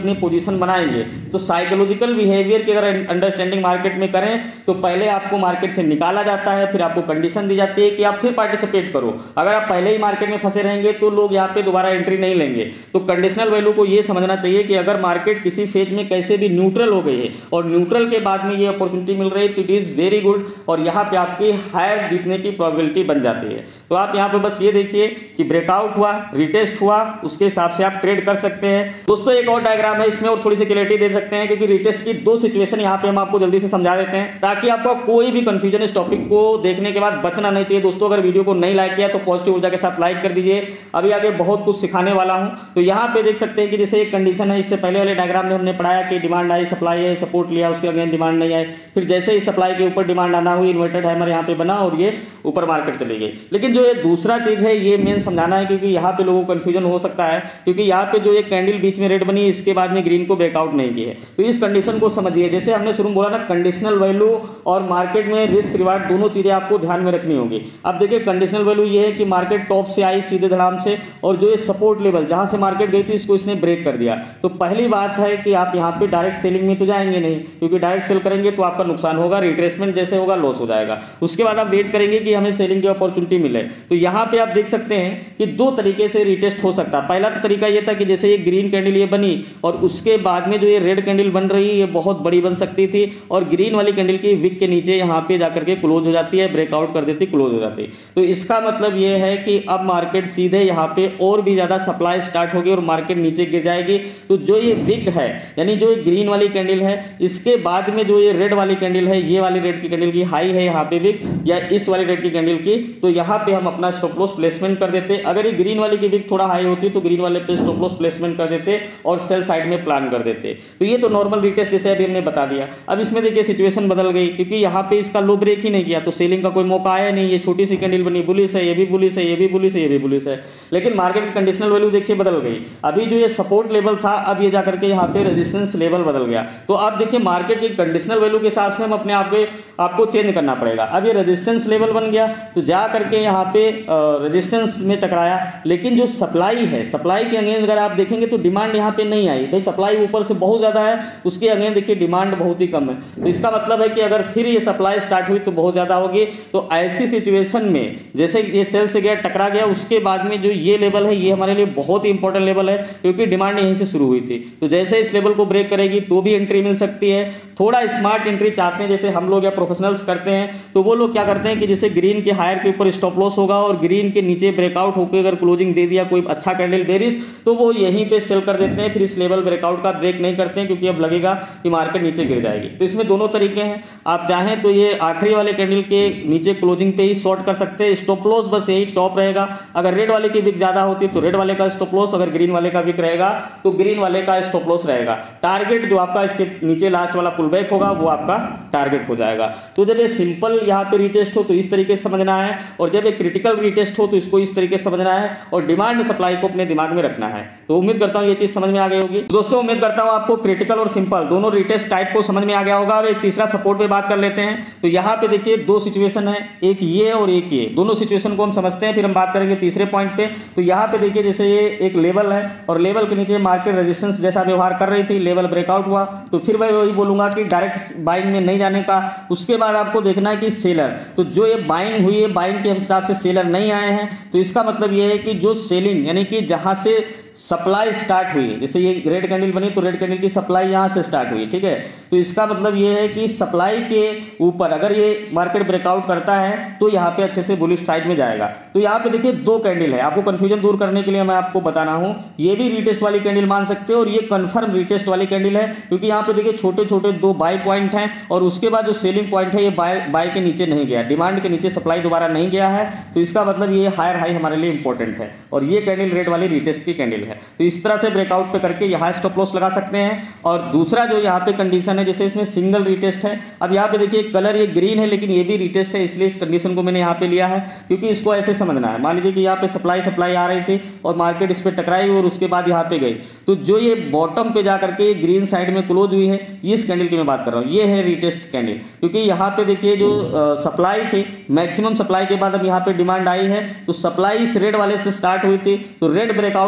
अपनी पोजीशन बनाएंगे। तो साइकोलॉजिकल बिहेवियर की अगर अंडरस्टैंडिंग मार्केट में करें तो पहले आपको मार्केट से निकाला जाता है, फिर आपको कंडीशन दी जाती है कि आप फिर पार्टिसिपेट करो। अगर आप पहले ही मार्केट में फंसे रहेंगे तो लोग यहाँ पे दोबारा एंट्री नहीं लेंगे। तो कंडीशनल वैल्यू को ये समझना चाहिए कि अगर मार्केट किसी फेज में कैसे भी न्यूट्रल हो गई है और न्यूट्रल के बाद में ये अपॉर्चुनिटी मिल रही है तो इट इज वेरी गुड, और यहाँ पे आपकी हायर जीतने की प्रोबेबिलिटी बन जाती है। तो आप यहाँ पे बस ये देखिए कि ब्रेकआउट हुआ, रिटेस्ट हुआ, उसके हिसाब से आप ट्रेड कर सकते हैं। दोस्तों एक और डायग्राम है, इसमें और थोड़ी सी क्लैरिटी दे सकते हैं क्योंकि रिटेस्ट की दो सिचुएशन यहाँ पे हम आपको जल्दी से समझा देते हैं ताकि आपको कोई भी कंफ्यूजन इस टॉपिक को देखने के बाद बचना नहीं चाहिए। दोस्तों अगर वीडियो को नहीं लाइक किया तो पॉजिटिव ऊर्जा के साथ लाइक कर दीजिए, अभी आगे बहुत कुछ सिखाने वाला हूं। तो यहाँ पे देख सकते हैं कि जैसे एक कंडीशन है, इससे पहले वाले डायग्राम में हमने पढ़ाया कि डिमांड आई, सप्लाई है, सपोर्ट लिया, उसके अगेन डिमांड नहीं आई, फिर जैसे ही सप्लाई के ऊपर डिमांड आना हुई इन्वर्टेड हैमर यहाँ पे बना और ये ऊपर मार्केट चली गई। लेकिन जो ये दूसरा चीज है ये मेन समझाना है क्योंकि यहाँ पे लोगों को कंफ्यूजन हो सकता है क्योंकि यहाँ पे जो एक कैंडल बीच में रेड बनी इसके बाद में ग्रीन को ब्रेकआउट नहीं की है। तो इस कंडीशन को समझिए, जैसे हमने शुरू में बोला ना कंडीशनल वैल्यू और मार्केट में रिस्क रिवार्ड दोनों चीजें आपको ध्यान में रखनी होगी। अब देखिए कंडीशनल वैल्यू ये है कि मार्केट टॉप से आई सीधे धड़ाम से और जो ये सपोर्ट लेवल जहां से मार्केट गई थी इसको इसने ब्रेक कर दिया। तो पहली बात है कि आप यहाँ पे डायरेक्ट सेलिंग में तो जाएंगे नहीं क्योंकि डायरेक्ट सेल करेंगे तो आपका नुकसान होगा, रिट्रेसमेंट जैसे होगा लॉस हो जाएगा। उसके बाद आप वेट करेंगे कि हमें सेलिंग की अपॉर्चुनिटी मिले। तो यहाँ पे आप देख सकते हैं कि दो तरीके से रिटेस्ट हो सकता है। पहला तो तरीका ये था कि जैसे ये ग्रीन कैंडल ये बनी और उसके बाद में जो ये रेड कैंडल बन रही है ये बहुत बड़ी बन सकती थी और ग्रीन वाली कैंडल की विक के नीचे यहाँ पे जाकर के क्लोज हो जाती है, ब्रेकआउट कर देती, क्लोज हो जाती। तो इसका मतलब ये है कि अब मार्केट सीधे यहाँ पे और भी ज्यादा सप्लाई स्टार्ट होगी और मार्केट नीचे गिर जाएगी। तो जो ये विक है यानी जो ये ग्रीन वाली कैंडल है इसके बाद में जो ये रेड वाली कैंडल है, ये वाली रेड की कैंडल की हाई है यहाँ पे विक या इस वाली रेड की कैंडल की, तो यहाँ पे हम अपना स्टॉप लॉस प्लेसमेंट कर देते। अगर ये ग्रीन वाली की विक थोड़ा हाई होती तो ग्रीन वाले पे स्टॉप लॉस प्लेसमेंट कर देते और सेल साइड में प्लान कर देते। तो ये तो नॉर्मल रिटेस्ट जैसे अभी हमने बता दिया। अब इसमें देखिए सिचुएशन बदल गई क्योंकि यहाँ पे इसका लो ब्रेक ही नहीं किया तो सेलिंग का कोई मौका आया नहीं। ये छोटी सी कैंडल बनी, बुलिश है, ये भी बुलिश है, ये भी बुलिश है, ये भी बुलिश है, लेकिन मार्केट की कंडीशनल वैल्यू देखिए बदल गई। अभी जो ये सपोर्ट लेवल था अब ये जाकर के यहाँ पे रेजिस्टेंस लेवल बदल गया। तो अब देखिए मार्केट की कंडीशनल वैल्यू के हिसाब से हम अपने आप पे आपको चेंज करना पड़ेगा। अब ये रेजिस्टेंस लेवल बन गया तो जा करके यहाँ पे रेजिस्टेंस में टकराया, लेकिन जो सप्लाई है सप्लाई के अगेंस्ट अगर आप देखेंगे तो डिमांड यहाँ पे नहीं आई। भाई सप्लाई ऊपर से बहुत ज्यादा है, उसके अगेंस्ट देखिए डिमांड बहुत ही कम है। तो इसका मतलब है कि अगर फिर ये सप्लाई स्टार्ट हुई तो बहुत ज्यादा होगी। तो ऐसी सिचुएशन में जैसे ये सेल से गया टकरा गया, उसके बाद में जो ये लेवल है ये हमारे लिए बहुत ही इंपॉर्टेंट लेवल है क्योंकि डिमांड यहीं से शुरू हुई थी। तो जैसे इस लेवल को ब्रेक करेगी तो भी एंट्री मिल सकती है। थोड़ा स्मार्ट एंट्री चाहते हैं जैसे हम लोग या प्रोफेशनल्स करते हैं तो वो लोग क्या करते हैं कि जैसे ग्रीन के हायर के ऊपर स्टॉप लॉस होगा और ग्रीन के नीचे ब्रेकआउट होकर अगर क्लोजिंग दे दिया कोई अच्छा कैंडल बेरिश तो वो यहीं पे सेल कर देते हैं, फिर इस लेवल ब्रेकआउट का ब्रेक नहीं करते हैं क्योंकि अब लगेगा कि मार्केट नीचे गिर जाएगी। तो इसमें दोनों तरीके हैं, आप चाहें तो ये आखिरी वाले कैंडल के नीचे क्लोजिंग पे ही शॉर्ट कर सकते हैं। स्टॉप लॉस बस यही टॉप रहेगा। अगर रेड वाले की विक ज्यादा होती तो रेड वाले का स्टॉप लॉस, अगर ग्रीन वाले का विक रहेगा तो ग्रीन वाले का स्टॉप लॉस रहेगा। टारगेट जो आपका इसके नीचे लास्ट वाला पुल बैक होगा वो आपका टारगेट हो जाएगा। तो जब ये सिंपल यहाँ पे रिटेस्ट हो तो इस तरीके से समझना है और जब ये क्रिटिकल रिटेस्ट हो तो इसको इस तरीके से समझना है और डिमांड सप्लाई को अपने दिमाग में रखना है। तो उम्मीद करता हूँ ये चीज समझ में आ गई होगी। दोस्तों उम्मीद करता हूँ आपको क्रिटिकल और सिंपल दोनों रिटेस्ट टाइप को समझ में आ गया होगा। और एक तीसरा सपोर्ट पे बात कर लेते हैं। तो यहाँ पे देखिए दो सिचुएशन है, एक ये और एक ये, दोनों सिचुएशन को हम समझते हैं फिर हम बात करेंगे तीसरे पॉइंट पे। तो यहाँ पे देखिए जैसे ये एक लेवल है और लेवल के नीचे मार्केट रेजिस्टेंस जैसा व्यवहार कर रही थी, लेवल ब्रेकआउट हुआ तो फिर मैं वही बोलूंगा कि डायरेक्ट बाइंग में नहीं जाने का। उसके बाद आपको देखना है कि सेलर, तो जो ये बाइंग हुई है बाइंग के हिसाब से सेलर नहीं आए हैं तो इसका मतलब ये है कि जो सेलिंग यानी कि जहां से सप्लाई स्टार्ट हुई है, जैसे ये रेड कैंडल बनी तो रेड कैंडल की सप्लाई यहाँ से स्टार्ट हुई, ठीक है। तो इसका मतलब ये है कि सप्लाई के ऊपर अगर ये मार्केट ब्रेकआउट करता है तो यहाँ पे अच्छे से बुलिश साइड में जाएगा। तो यहाँ पे देखिए दो कैंडल है, आपको कंफ्यूजन दूर करने के लिए मैं आपको बता रहा हूँ, ये भी रिटेस्ट वाली कैंडल मान सकते हो और ये कंफर्म रिटेस्ट वाली कैंडल है क्योंकि यहाँ पे देखिए छोटे छोटे दो बाई पॉइंट हैं और उसके बाद जो सेलिंग पॉइंट है ये बाय बाय के नीचे नहीं गया, डिमांड के नीचे सप्लाई दोबारा नहीं गया है। तो इसका मतलब ये हायर हाई हमारे लिए इंपॉर्टेंट है और ये कैंडल रेड वाली रिटेस्ट की कैंडल है। तो इस तरह से ब्रेकआउट पे करके यहाँ स्टॉप लॉस लगा सकते हैं। और दूसरा जो यहाँ पे कंडीशन है जैसे इसमें सिंगल रिटेस्ट है, अब यहाँ पे देखिए कलर ये ग्रीन है लेकिन ये भी रिटेस्ट है, इसलिए इस कंडीशन को मैंने यहाँ पे लिया है क्योंकि इसको ऐसे समझना है। मान लीजिए कि यहाँ पे सप्लाई सप्लाई आ रही थी और मार्केट इस पर टकराई और उसके बाद यहाँ पे गई, तो जो ये बॉटम पे जा करके ग्रीन साइड में क्लोज हुई है, इस कैंडल की मैं बात कर रहा हूँ, ये है रिटेस्ट कैंडल। क्योंकि यहाँ पे देखिए जो सप्लाई थी मैक्सिमम सप्लाई के बाद अब यहाँ पे डिमांड आई है, तो सप्लाई इस रेड वाले से स्टार्ट हुई थी तो रेड ब्रेकआउट होते ही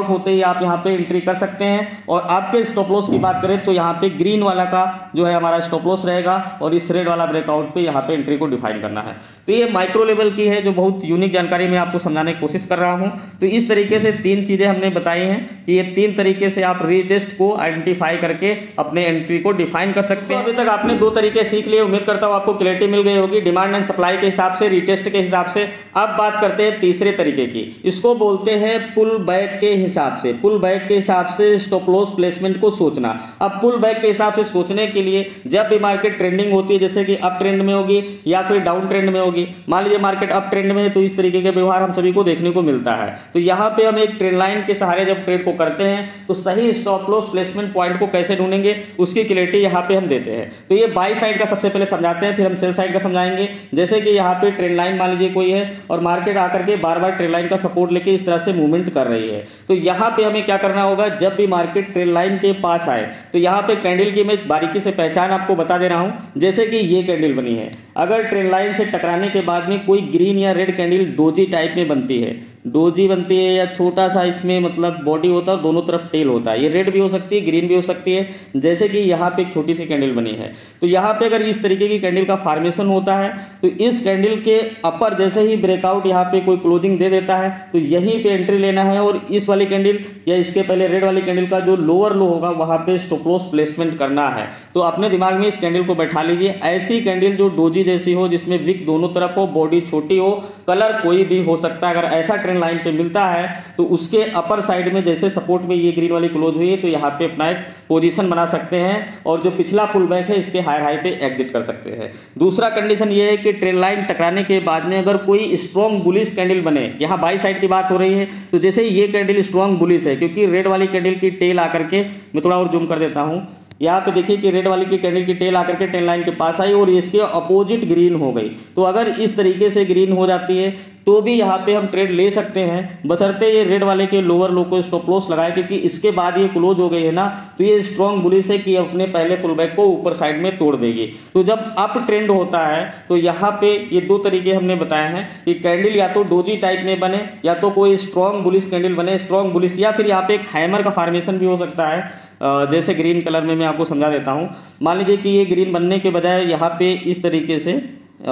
आप यहाँ पे एंट्री कर सकते हैं। और आपके स्टॉप लॉस की बात करें तो यहाँ पे ग्रीन वाला का जो है हमारा स्टॉप लॉस रहेगा और इस रेड वाला ब्रेकआउट पे यहाँ पे एंट्री को डिफाइन करना है। तो ये माइक्रो लेवल की है जो बहुत यूनिक जानकारी मैं आपको समझाने की कोशिश कर रहा हूँ। तो इस तरीके से तीन चीज़ें हमने बताई हैं कि ये तीन तरीके से आप रीटेस्ट को आइडेंटिफाई करके अपने एंट्री को डिफाइन कर सकते हैं। अभी तक आपने दो तरीके सीख लिए, उम्मीद करता हूँ आपको क्लैरिटी मिल गई होगी डिमांड एंड सप्लाई के हिसाब से, रीटेस्ट के हिसाब से। अब बात करते हैं तीसरे तरीके की, इसको बोलते हैं पुल बैक के हिसाब से। पुल बैक के हिसाब से स्टॉप लॉस प्लेसमेंट को सोचना। अब पुल बैक के हिसाब से सोचने के लिए जब भी मार्केट ट्रेंडिंग होती है, जैसे कि अप ट्रेंड में होगी या फिर डाउन ट्रेंड में होगी, मान लीजिए मार्केट अप ट्रेंड में है तो इस तरीके के व्यवहार हम सभी को देखने को मिलता है। तो यहाँ पे हम एक ट्रेंड लाइन के सहारे जब ट्रेड को करते हैं तो सही स्टॉप लॉस प्लेसमेंट पॉइंट को कैसे ढूंढेंगे उसकी क्लैरिटी यहाँ पे हम देते हैं। तो ये बाई साइड का सबसे पहले समझाते हैं, फिर हम सेल साइड का समझाएंगे। जैसे कि यहाँ पे ट्रेंड लाइन मान लीजिए कोई है और मार्केट आकर के बार बार ट्रेंड लाइन का सपोर्ट लेके इस तरह से मूवमेंट कर रही है, तो यहाँ पे हमें क्या करना होगा, जब भी मार्केट ट्रेंड लाइन के पास आए तो यहाँ पे कैंडल की मैं बारीकी से पहचान आपको बता दे रहा हूँ। जैसे कि ये कैंडल बनी है, अगर ट्रेंड लाइन से टकराने के बाद में कोई ग्रीन या रेड कैंडल डोजी टाइप में बनती है, डोजी बनती है या छोटा सा इसमें मतलब बॉडी होता है, दोनों तरफ टेल होता है, ये रेड भी हो सकती है ग्रीन भी हो सकती है। जैसे कि यहाँ पे एक छोटी सी कैंडल बनी है, तो यहाँ पे अगर इस तरीके की कैंडल का फॉर्मेशन होता है तो इस कैंडल के अपर जैसे ही ब्रेकआउट यहाँ पे कोई क्लोजिंग दे देता है तो यहीं पे एंट्री लेना है और इस वाली कैंडल या इसके पहले रेड वाली कैंडल का जो लोअर लो होगा वहाँ पे स्टॉप लॉस प्लेसमेंट करना है। तो अपने दिमाग में इस कैंडल को बैठा लीजिए, ऐसी कैंडल जो डोजी जैसी हो, जिसमें विक दोनों तरफ हो, बॉडी छोटी हो, कलर कोई भी हो सकता है। अगर ऐसा ट्रेंड लाइन पे मिलता है तो उसके अपर साइड में जैसे सपोर्ट में ये ग्रीन वाली क्लोज हुई है तो यहाँ पे अपना एक पोजीशन बना सकते हैं और जो पिछला पुल बैक है इसके हायर हाई पे एग्जिट कर सकते हैं। दूसरा कंडीशन ये है कि ट्रेंड लाइन टकराने के बाद में अगर कोई स्ट्रॉन्ग बुलिश कैंडल बने, यहाँ बाई साइड की बात हो रही है, तो जैसे ये कैंडल स्ट्रॉन्ग बुलिश है क्योंकि रेड वाली कैंडल की टेल आकर के, मैं थोड़ा और जूम कर देता हूँ, यहाँ पे देखिए कि रेड वाली की कैंडल की टेल आकर के ट्रेंड लाइन के पास आई और इसके अपोजिट ग्रीन हो गई। तो अगर इस तरीके से ग्रीन हो जाती है तो भी यहाँ पे हम ट्रेड ले सकते हैं, बशर्ते ये रेड वाले के लोअर लो को स्टॉप लॉस लगाए, क्योंकि इसके बाद ये क्लोज हो गई है ना तो ये स्ट्रॉन्ग बुलिश है कि अपने पहले पुल बैक को ऊपर साइड में तोड़ देगी। तो जब अप ट्रेंड होता है तो यहाँ पे ये दो तरीके हमने बताए हैं कि कैंडल या तो डोजी टाइप में बने या तो कोई स्ट्रॉन्ग बुलिश कैंडल बने, स्ट्रॉन्ग बुलिश, या फिर यहाँ पे एक हैमर का फॉर्मेशन भी हो सकता है। जैसे ग्रीन कलर में मैं आपको समझा देता हूँ, मान लीजिए कि ये ग्रीन बनने के बजाय यहाँ पे इस तरीके से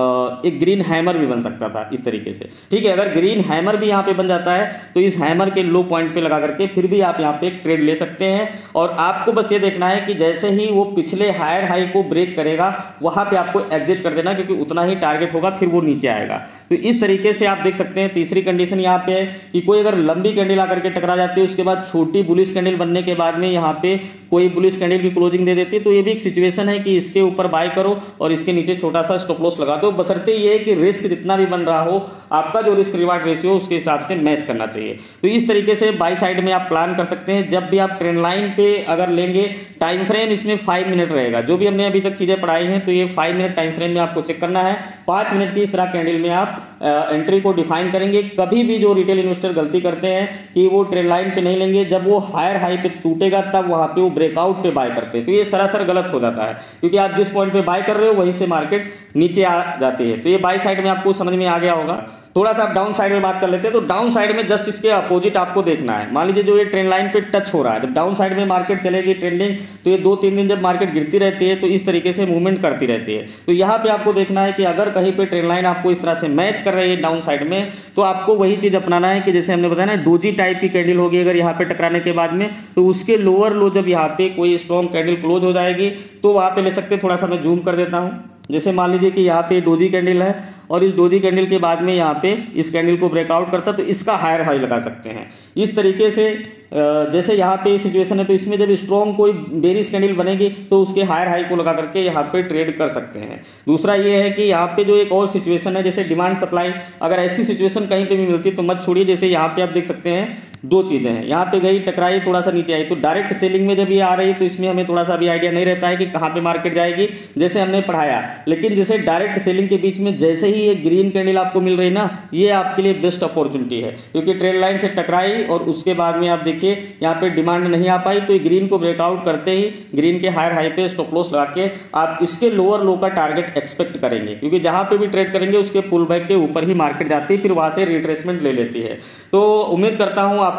एक ग्रीन हैमर भी बन सकता था इस तरीके से, ठीक है। अगर ग्रीन हैमर भी यहाँ पे बन जाता है तो इस हैमर के लो पॉइंट पे लगा करके फिर भी आप यहाँ पे एक ट्रेड ले सकते हैं और आपको बस ये देखना है कि जैसे ही वो पिछले हायर हाई को ब्रेक करेगा वहाँ पे आपको एग्जिट कर देना, क्योंकि उतना ही टारगेट होगा, फिर वो नीचे आएगा। तो इस तरीके से आप देख सकते हैं। तीसरी कंडीशन यहाँ पे है कि कोई अगर लंबी कैंडल आकर के टकरा जाती है, उसके बाद छोटी बुलिश कैंडल बनने के बाद में यहाँ पे कोई बुलिश कैंडल की क्लोजिंग दे देती है, तो ये भी एक सिचुएशन है कि इसके ऊपर बाय करो और इसके नीचे छोटा सा स्टॉप लॉस लगा दो, बशर्ते ये कि रिस्क जितना भी बन रहा हो आपका जो रिस्क रिवार्ड रेशियो उसके हिसाब से मैच करना चाहिए। तो इस तरीके से बाई साइड में आप प्लान कर सकते हैं। जब भी आप ट्रेंड लाइन पे अगर लेंगे, टाइम फ्रेम इसमें फाइव मिनट रहेगा। जो भी हमने अभी तक चीजें पढ़ाई हैं तो ये फाइव मिनट टाइम फ्रेम में आपको चेक करना है। पांच मिनट की इस तरह कैंडल में आप एंट्री को डिफाइन करेंगे। कभी भी जो रिटेल इन्वेस्टर गलती करते हैं कि वो ट्रेंड लाइन पे नहीं लेंगे, जब वो हायर हाई पे टूटेगा तब वहां पे वो ब्रेकआउट पे बाय करते हैं, तो ये सरासर गलत हो जाता है, क्योंकि आप जिस पॉइंट पे बाय कर रहे हो वहीं से मार्केट नीचे आ जाती है। तो ये बाई साइड में आपको समझ में आ गया होगा। थोड़ा सा आप डाउन साइड में बात कर लेते हैं, तो डाउन साइड में जस्ट इसके अपोजिट आपको देखना है। मान लीजिए जो ये ट्रेंड लाइन पे टच हो रहा है, जब डाउन साइड में मार्केट चलेगी ट्रेंडिंग, तो ये दो तीन दिन जब मार्केट गिरती रहती है तो इस तरीके से मूवमेंट करती रहती है। तो यहाँ पे आपको देखना है कि अगर कहीं पे ट्रेंड लाइन आपको इस तरह से मैच कर रही है डाउन साइड में, तो आपको वही चीज अपनाना है कि जैसे हमने बताया ना, डोजी टाइप की कैंडल होगी अगर यहाँ पे टकराने के बाद में, तो उसके लोअर लो जब यहाँ पे कोई स्ट्रॉन्ग कैंडल क्लोज हो जाएगी तो वहाँ पे ले सकते हैं। थोड़ा सा मैं जूम कर देता हूँ। जैसे मान लीजिए कि यहाँ पे डोजी कैंडल है और इस डोजी कैंडल के बाद में यहाँ पे इस कैंडल को ब्रेकआउट करता तो इसका हायर हाई लगा सकते हैं। इस तरीके से जैसे यहाँ पे सिचुएशन है तो इसमें जब स्ट्रॉन्ग कोई बेरिश कैंडल बनेगी तो उसके हायर हाई को लगा करके यहाँ पे ट्रेड कर सकते हैं। दूसरा ये है कि यहाँ पे जो एक और सिचुएशन है, जैसे डिमांड सप्लाई, अगर ऐसी सिचुएशन कहीं पे भी मिलती है तो मत छोड़िए। जैसे यहाँ पे आप देख सकते हैं दो चीज़ें हैं, यहाँ पे गई टकराई, थोड़ा सा नीचे आई, तो डायरेक्ट सेलिंग में जब ये आ रही है तो इसमें हमें थोड़ा सा भी आइडिया नहीं रहता है कि कहाँ पे मार्केट जाएगी, जैसे हमने पढ़ाया। लेकिन जैसे डायरेक्ट सेलिंग के बीच में जैसे ही ये ग्रीन कैंडल आपको मिल रही ना, ये आपके लिए बेस्ट अपॉर्चुनिटी है, क्योंकि ट्रेंड लाइन से टकराई और उसके बाद में आप देखिए यहाँ पे डिमांड नहीं आ पाई, तो ये ग्रीन को ब्रेकआउट करते ही ग्रीन के हायर हाई पे स्टॉप लॉस लगा के आप इसके लोअर लो का टारगेट एक्सपेक्ट करेंगे, क्योंकि जहां पे भी ट्रेड करेंगे उसके पुल बैक के ऊपर ही मार्केट जाती है, फिर वहां से रिट्रेसमेंट ले लेती है। तो उम्मीद करता हूं आपको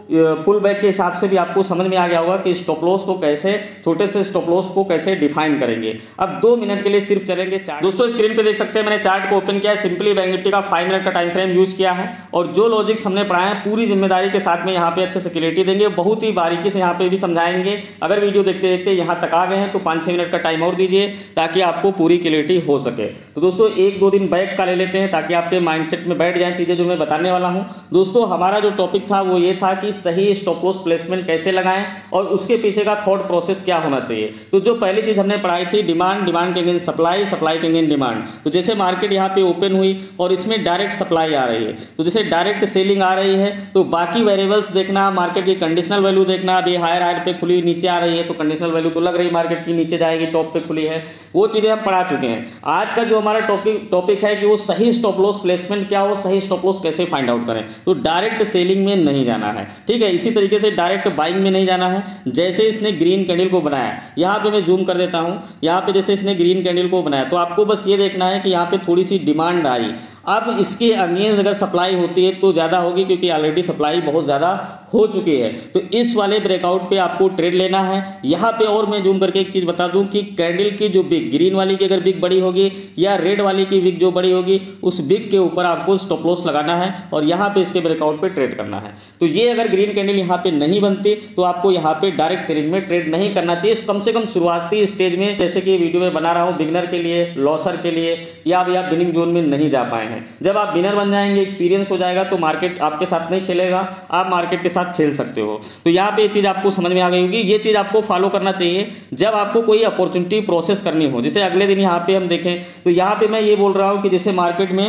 पुल बैक के हिसाब से भी आपको समझ में आ गया होगा कि स्टॉप लॉस को कैसे, छोटे से स्टॉप लॉस को कैसे डिफाइन करेंगे। अब दो मिनट के लिए सिर्फ चलेंगे चार्ट। दोस्तों स्क्रीन पे देख सकते हैं मैंने चार्ट को ओपन किया है, सिंपली बैंक निफ्टी का फाइव मिनट का टाइम फ्रेम यूज किया है और जो लॉजिक्स हमने पढ़ाए हैं पूरी जिम्मेदारी के साथ में यहाँ पे अच्छे से क्लियरिटी देंगे, बहुत ही बारीकी से यहाँ पे भी समझाएंगे। अगर वीडियो देखते देखते यहाँ तक आ गए हैं तो पाँच छः मिनट का टाइम और दीजिए ताकि आपको पूरी क्लियरिटी हो सके। तो दोस्तों एक दो दिन बैक का ले लेते हैं ताकि आपके माइंडसेट में बैठ जाए चीज़ें जो मैं बताने वाला हूँ। दोस्तों हमारा जो टॉपिक था वो ये था कि सही स्टॉप लॉस प्लेसमेंट कैसे लगाएं और उसके पीछे का थॉट प्रोसेस क्या होना चाहिए। तो जो पहली चीज़ हमने पढ़ाई थी डिमांड, डिमांड के अगेंस्ट सप्लाई, सप्लाई के अगेंस्ट डिमांड। तो जैसे मार्केट यहाँ पे ओपन हुई और इसमें डायरेक्ट सप्लाई आ रही है, तो जैसे डायरेक्ट सेलिंग आ रही है तो बाकी वेरिएबल्स देखना, मार्केट की कंडीशनल वैल्यू देखना। अभी हायर हायर पे खुली नीचे आ रही है तो कंडीशनल वैल्यू तो लग रही है मार्केट की नीचे जाएगी, टॉप पे खुली है, वो चीज़ें हम पढ़ा चुके हैं। आज का जो हमारा टॉपिक टॉपिक है कि वो सही स्टॉप लॉस प्लेसमेंट क्या हो, सही स्टॉप लॉस कैसे फाइंड आउट करें। तो डायरेक्ट सेलिंग में नहीं जाना है, ठीक है। इसी तरीके से डायरेक्ट बाइंग में नहीं जाना है। जैसे इसने ग्रीन कैंडल को बनाया, यहाँ पे मैं जूम कर देता हूँ, यहाँ पे जैसे इसने ग्रीन कैंडल को बनाया तो आपको बस ये देखना है कि यहाँ पे थोड़ी सी डिमांड आई। अब इसके अगेंस्ट अगर सप्लाई होती है तो ज़्यादा होगी क्योंकि ऑलरेडी सप्लाई बहुत ज़्यादा हो चुकी है। तो इस वाले ब्रेकआउट पे आपको ट्रेड लेना है। यहाँ पे और मैं जूम करके एक चीज़ बता दूं कि कैंडल की जो बिग, ग्रीन वाली की अगर बिग बड़ी होगी या रेड वाली की बिग जो बड़ी होगी, उस बिग के ऊपर आपको स्टॉप लॉस लगाना है और यहाँ पे इसके ब्रेकआउट पे ट्रेड करना है। तो ये अगर ग्रीन कैंडल यहाँ पे नहीं बनती तो आपको यहाँ पे डायरेक्ट सेलिंग में ट्रेड नहीं करना चाहिए, कम से कम शुरुआती स्टेज में। जैसे कि वीडियो में बना रहा हूँ बिगनर के लिए, लॉसर के लिए, या अभी आप बिनिंग जोन में नहीं जा पाए हैं। जब आप बिनर बन जाएंगे, एक्सपीरियंस हो जाएगा तो मार्केट आपके साथ नहीं खेलेगा, आप मार्केट के साथ खेल सकते हो। तो यहाँ पे ये चीज़ आपको समझ में आ गई होगी। ये चीज़ आपको फॉलो करना चाहिए जब आपको कोई अपॉर्चुनिटी प्रोसेस करनी हो। जैसे अगले दिन यहाँ पे हम देखें तो यहाँ पे मैं ये बोल रहा हूँ कि जैसे मार्केट में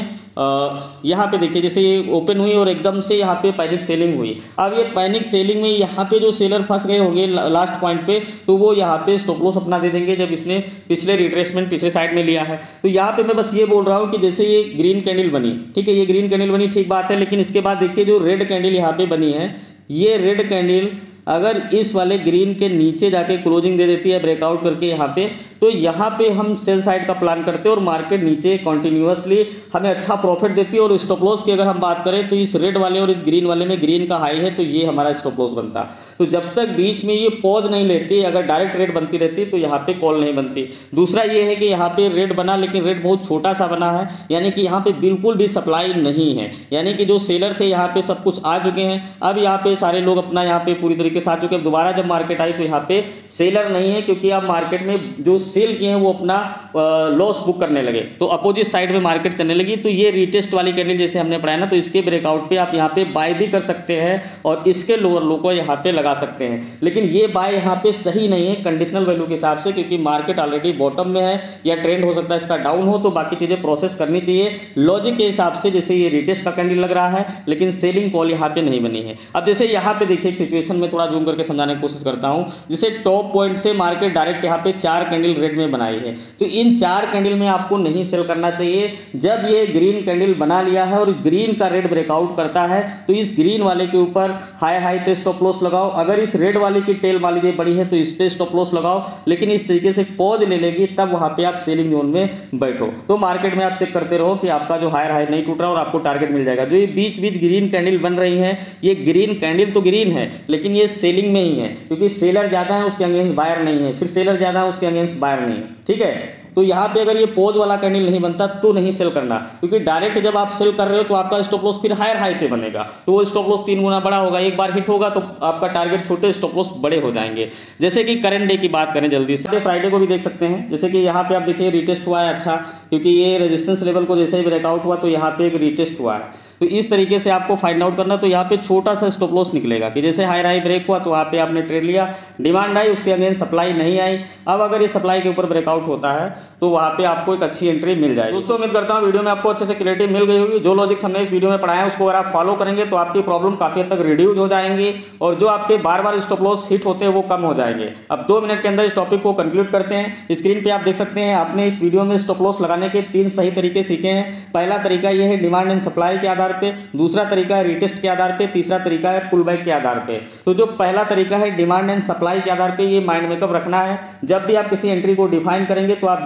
यहाँ पे देखिए जैसे ये ओपन हुई और एकदम से यहाँ पे पैनिक सेलिंग हुई। अब ये पैनिक सेलिंग में यहाँ पे जो सेलर फंस गए होंगे लास्ट पॉइंट पे, तो वो यहाँ पे स्टॉप लॉस अपना दे देंगे जब इसने पिछले रिट्रेसमेंट पिछले साइड में लिया है। तो यहाँ पे मैं बस ये बोल रहा हूँ कि जैसे ये ग्रीन कैंडल बनी, ठीक है, ये ग्रीन कैंडल बनी, ठीक बात है, लेकिन इसके बाद देखिए जो रेड कैंडल यहाँ पे बनी है, ये रेड कैंडल अगर इस वाले ग्रीन के नीचे जाके क्लोजिंग दे देती है ब्रेकआउट करके यहाँ पे, तो यहाँ पे हम सेल साइड का प्लान करते हैं और मार्केट नीचे कॉन्टिन्यूसली हमें अच्छा प्रॉफिट देती है। और स्टॉप लॉस की अगर हम बात करें तो इस रेड वाले और इस ग्रीन वाले में ग्रीन का हाई है तो ये हमारा स्टॉप लॉस बनता। तो जब तक बीच में ये पॉज नहीं लेती, अगर डायरेक्ट रेड बनती रहती तो यहाँ पे कॉल नहीं बनती। दूसरा ये है कि यहाँ पे रेड बना लेकिन रेड बहुत छोटा सा बना है, यानी कि यहाँ पे बिल्कुल भी सप्लाई नहीं है, यानी कि जो सेलर थे यहाँ पे सब कुछ आ चुके हैं। अब यहाँ पे सारे लोग अपना यहाँ पे पूरी तरीके से आ चुके हैं। दोबारा जब मार्केट आई तो यहाँ पे सेलर नहीं है क्योंकि अब मार्केट में जो सेल किए हैं वो अपना लॉस बुक करने लगे, तो अपोजिट साइड में मार्केट चलने लगी। तो ये रीटेस्ट वाली कैंडल जैसे हमने पढ़ाया ना, तो इसके ब्रेकआउट पे आप यहाँ पे बाय भी कर सकते हैं और इसके लोअर लो को यहाँ पे लगा सकते हैं। लेकिन ये बाय यहाँ पे सही नहीं है कंडीशनल वैल्यू के हिसाब से, क्योंकि मार्केट ऑलरेडी बॉटम में है या ट्रेंड हो सकता है इसका डाउन हो, तो बाकी चीजें प्रोसेस करनी चाहिए लॉजिक के हिसाब से। जैसे ये रीटेस्ट का कैंडल लग रहा है लेकिन सेलिंग कॉल यहाँ पे नहीं बनी है। अब जैसे यहाँ पे देखिए एक सिचुएशन में थोड़ा जूम करके समझाने की कोशिश करता हूँ। जैसे टॉप पॉइंट से मार्केट डायरेक्ट यहाँ पे चार कैंडल रेड में बनाई है, तो इन चार कैंडल में आपको नहीं सेल करना चाहिए। जब ये ग्रीन कैंडल बना लिया है और ग्रीन का रेड ब्रेकआउट करता है तो इस ग्रीन वाले के ऊपर हाई हाई पे स्टॉप लॉस लगाओ। अगर इस रेड वाले की टेल मान लीजिए बड़ी है तो इस पे स्टॉप लॉस लगाओ, लेकिन इस तरीके से पॉज ले लेगी तब वहां पे आप सेलिंग जोन में बैठो। तो मार्केट में आप चेक करते रहो कि आपका जो हायर हाई नहीं टूट रहा और आपको टारगेट मिल जाएगा। जो ये बीच बीच ग्रीन कैंडल बन रही है, ये ग्रीन कैंडल तो ग्रीन है लेकिन ये सेलिंग में ही है, क्योंकि सेलर ज्यादा है उसके अगेंस्ट बायर नहीं है, फिर सेलर ज्यादा है उसके अगेंस्ट बायर नहीं है, ठीक है। तो यहाँ पे अगर ये पोज वाला कैंडल नहीं बनता तो नहीं सेल करना, क्योंकि डायरेक्ट जब आप सेल कर रहे हो तो आपका स्टॉप लॉस फिर हायर हाई पे बनेगा, तो वो स्टॉप लॉस तीन गुना बड़ा होगा। एक बार हिट होगा तो आपका टारगेट छोटे, स्टॉप लॉस बड़े हो जाएंगे। जैसे कि करंट डे की बात करें जल्दी से, फ्राइडे को भी देख सकते हैं। जैसे कि यहाँ पे आप देखिए रिटेस्ट हुआ है, अच्छा, क्योंकि ये रेजिस्टेंस लेवल को जैसे ही ब्रेकआउट हुआ तो यहाँ पे एक रिटेस्ट हुआ है। तो इस तरीके से आपको फाइंड आउट करना। तो यहाँ पे छोटा सा स्टॉप लॉस निकलेगा कि जैसे हाई हाई ब्रेक हुआ तो वहाँ पे आपने ट्रेड लिया, डिमांड आई, उसके अगेंस्ट सप्लाई नहीं आई। अब अगर ये सप्लाई के ऊपर ब्रेकआउट होता है तो वहाँ पे आपको एक अच्छी एंट्री मिल जाएगी। दोस्तों उम्मीद करता हूँ वीडियो में आपको अच्छे से क्लैरिटी मिल गई होगी। जो लॉजिक्स हमने इस वीडियो में पढ़ाया है उसको अगर आप फॉलो करेंगे तो आपकी प्रॉब्लम काफी हद तक रिड्यूस हो जाएंगी और जो आपके बार बार स्टॉप लॉस हिट होते हैं वो कम हो जाएंगे। अब दो मिनट के अंदर इस टॉपिक को कंक्लूड करते हैं। स्क्रीन पे आप देख सकते हैं आपने इस वीडियो में स्टॉप लॉस लगाने के तीन सही तरीके सीखे हैं। पहला तरीका यह है डिमांड एंड सप्लाई के आधार पे, दूसरा तरीका है रिटेस्ट के आधार पे, तीसरा तरीका है पुल बैक के आधार पे। तो जो पहला तरीका है डिमांड एंड सप्लाई के आधार पे, ये माइंड मेकअप रखना है। जब भी आप किसी एंट्री को डिफाइन करेंगे तो आप देख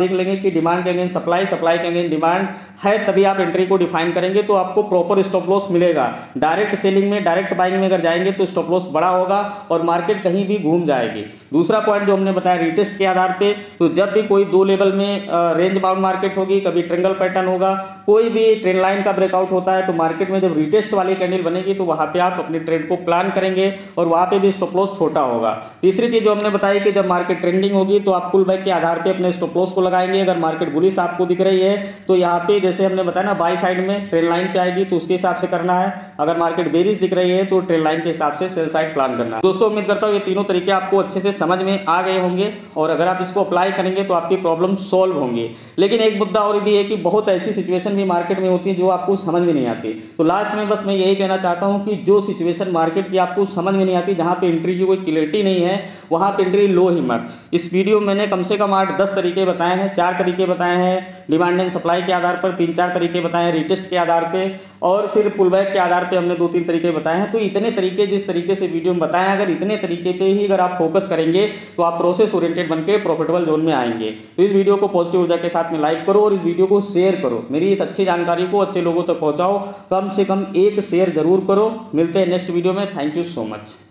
देख लेंगे कि डिमांड के अगेंस्ट सप्लाई, सप्लाई के अगेंस्ट डिमांड है, तभी आप एंट्री को डिफाइन करेंगे तो आपको प्रॉपर स्टॉप लॉस मिलेगा। डायरेक्ट सेलिंग में, डायरेक्ट बाइंग में अगर जाएंगे तो स्टॉप लॉस बड़ा होगा और मार्केट कहीं भी घूम जाएगी। दूसरा पॉइंट जो हमने बताया रिटेस्ट के आधार पे, तो जब भी कोई दो लेवल में रेंज बाउंड मार्केट होगी, कभी ट्रेंगल पैटर्न होगा, कोई भी ट्रेंड लाइन का ब्रेकआउट होता है, तो मार्केट में जब रिटेस्ट वाली कैंडल बनेगी तो वहां पे आप अपने ट्रेड को प्लान करेंगे और वहां पे भी स्टॉप लॉस छोटा होगा। तीसरी चीज जो हमने बताई कि जब मार्केट ट्रेंडिंग होगी तो आप पुल बैक के आधार पे अपने स्टॉप लॉस को लगाएंगे। अगर मार्केट बुलिश आपको दिख रही है तो यहाँ पे जैसे हमने बताया ना, बाई साइड में ट्रेंड लाइन पे आएगी तो उसके हिसाब से करना है। अगर मार्केट बेरिश दिख रही है तो ट्रेंड लाइन के हिसाब से सेल साइड प्लान करना है। दोस्तों उम्मीद करता हूँ ये तीनों तरीके आपको अच्छे से समझ में आ गए होंगे और अगर आप इसको अप्लाई करेंगे तो आपकी प्रॉब्लम सॉल्व होंगी। लेकिन एक मुद्दा और भी है कि बहुत ऐसी सिचुएशन भी मार्केट में होती है जो आपको समझ में नहीं आती। तो लास्ट में बस मैं यही कहना चाहता हूं कि जो सिचुएशन मार्केट की आपको समझ में नहीं आती, जहां पे एंट्री की कोई क्लियरिटी नहीं है, वहां पे एंट्री लो ही मत। इस वीडियो में मैंने कम से कम आठ दस तरीके बताए हैं, चार तरीके बताए हैं डिमांड एंड सप्लाई के आधार पर, तीन चार तरीके बताए हैं रिटेस्ट के आधार पे और फिर पुल बैक के आधार पे हमने दो तीन तरीके बताए हैं। तो इतने तरीके जिस तरीके से वीडियो में बताए, अगर इतने तरीके पे ही अगर आप फोकस करेंगे तो आप प्रोसेस ओरिएंटेड बनके प्रॉफिटेबल जोन में आएंगे। तो इस वीडियो को पॉजिटिव ऊर्जा के साथ में लाइक करो और इस वीडियो को शेयर करो। मेरी इस अच्छी जानकारी को अच्छे लोगों तक पहुंचाओ, कम से कम एक शेयर जरूर करो। मिलते हैं नेक्स्ट वीडियो में। Thank you so much.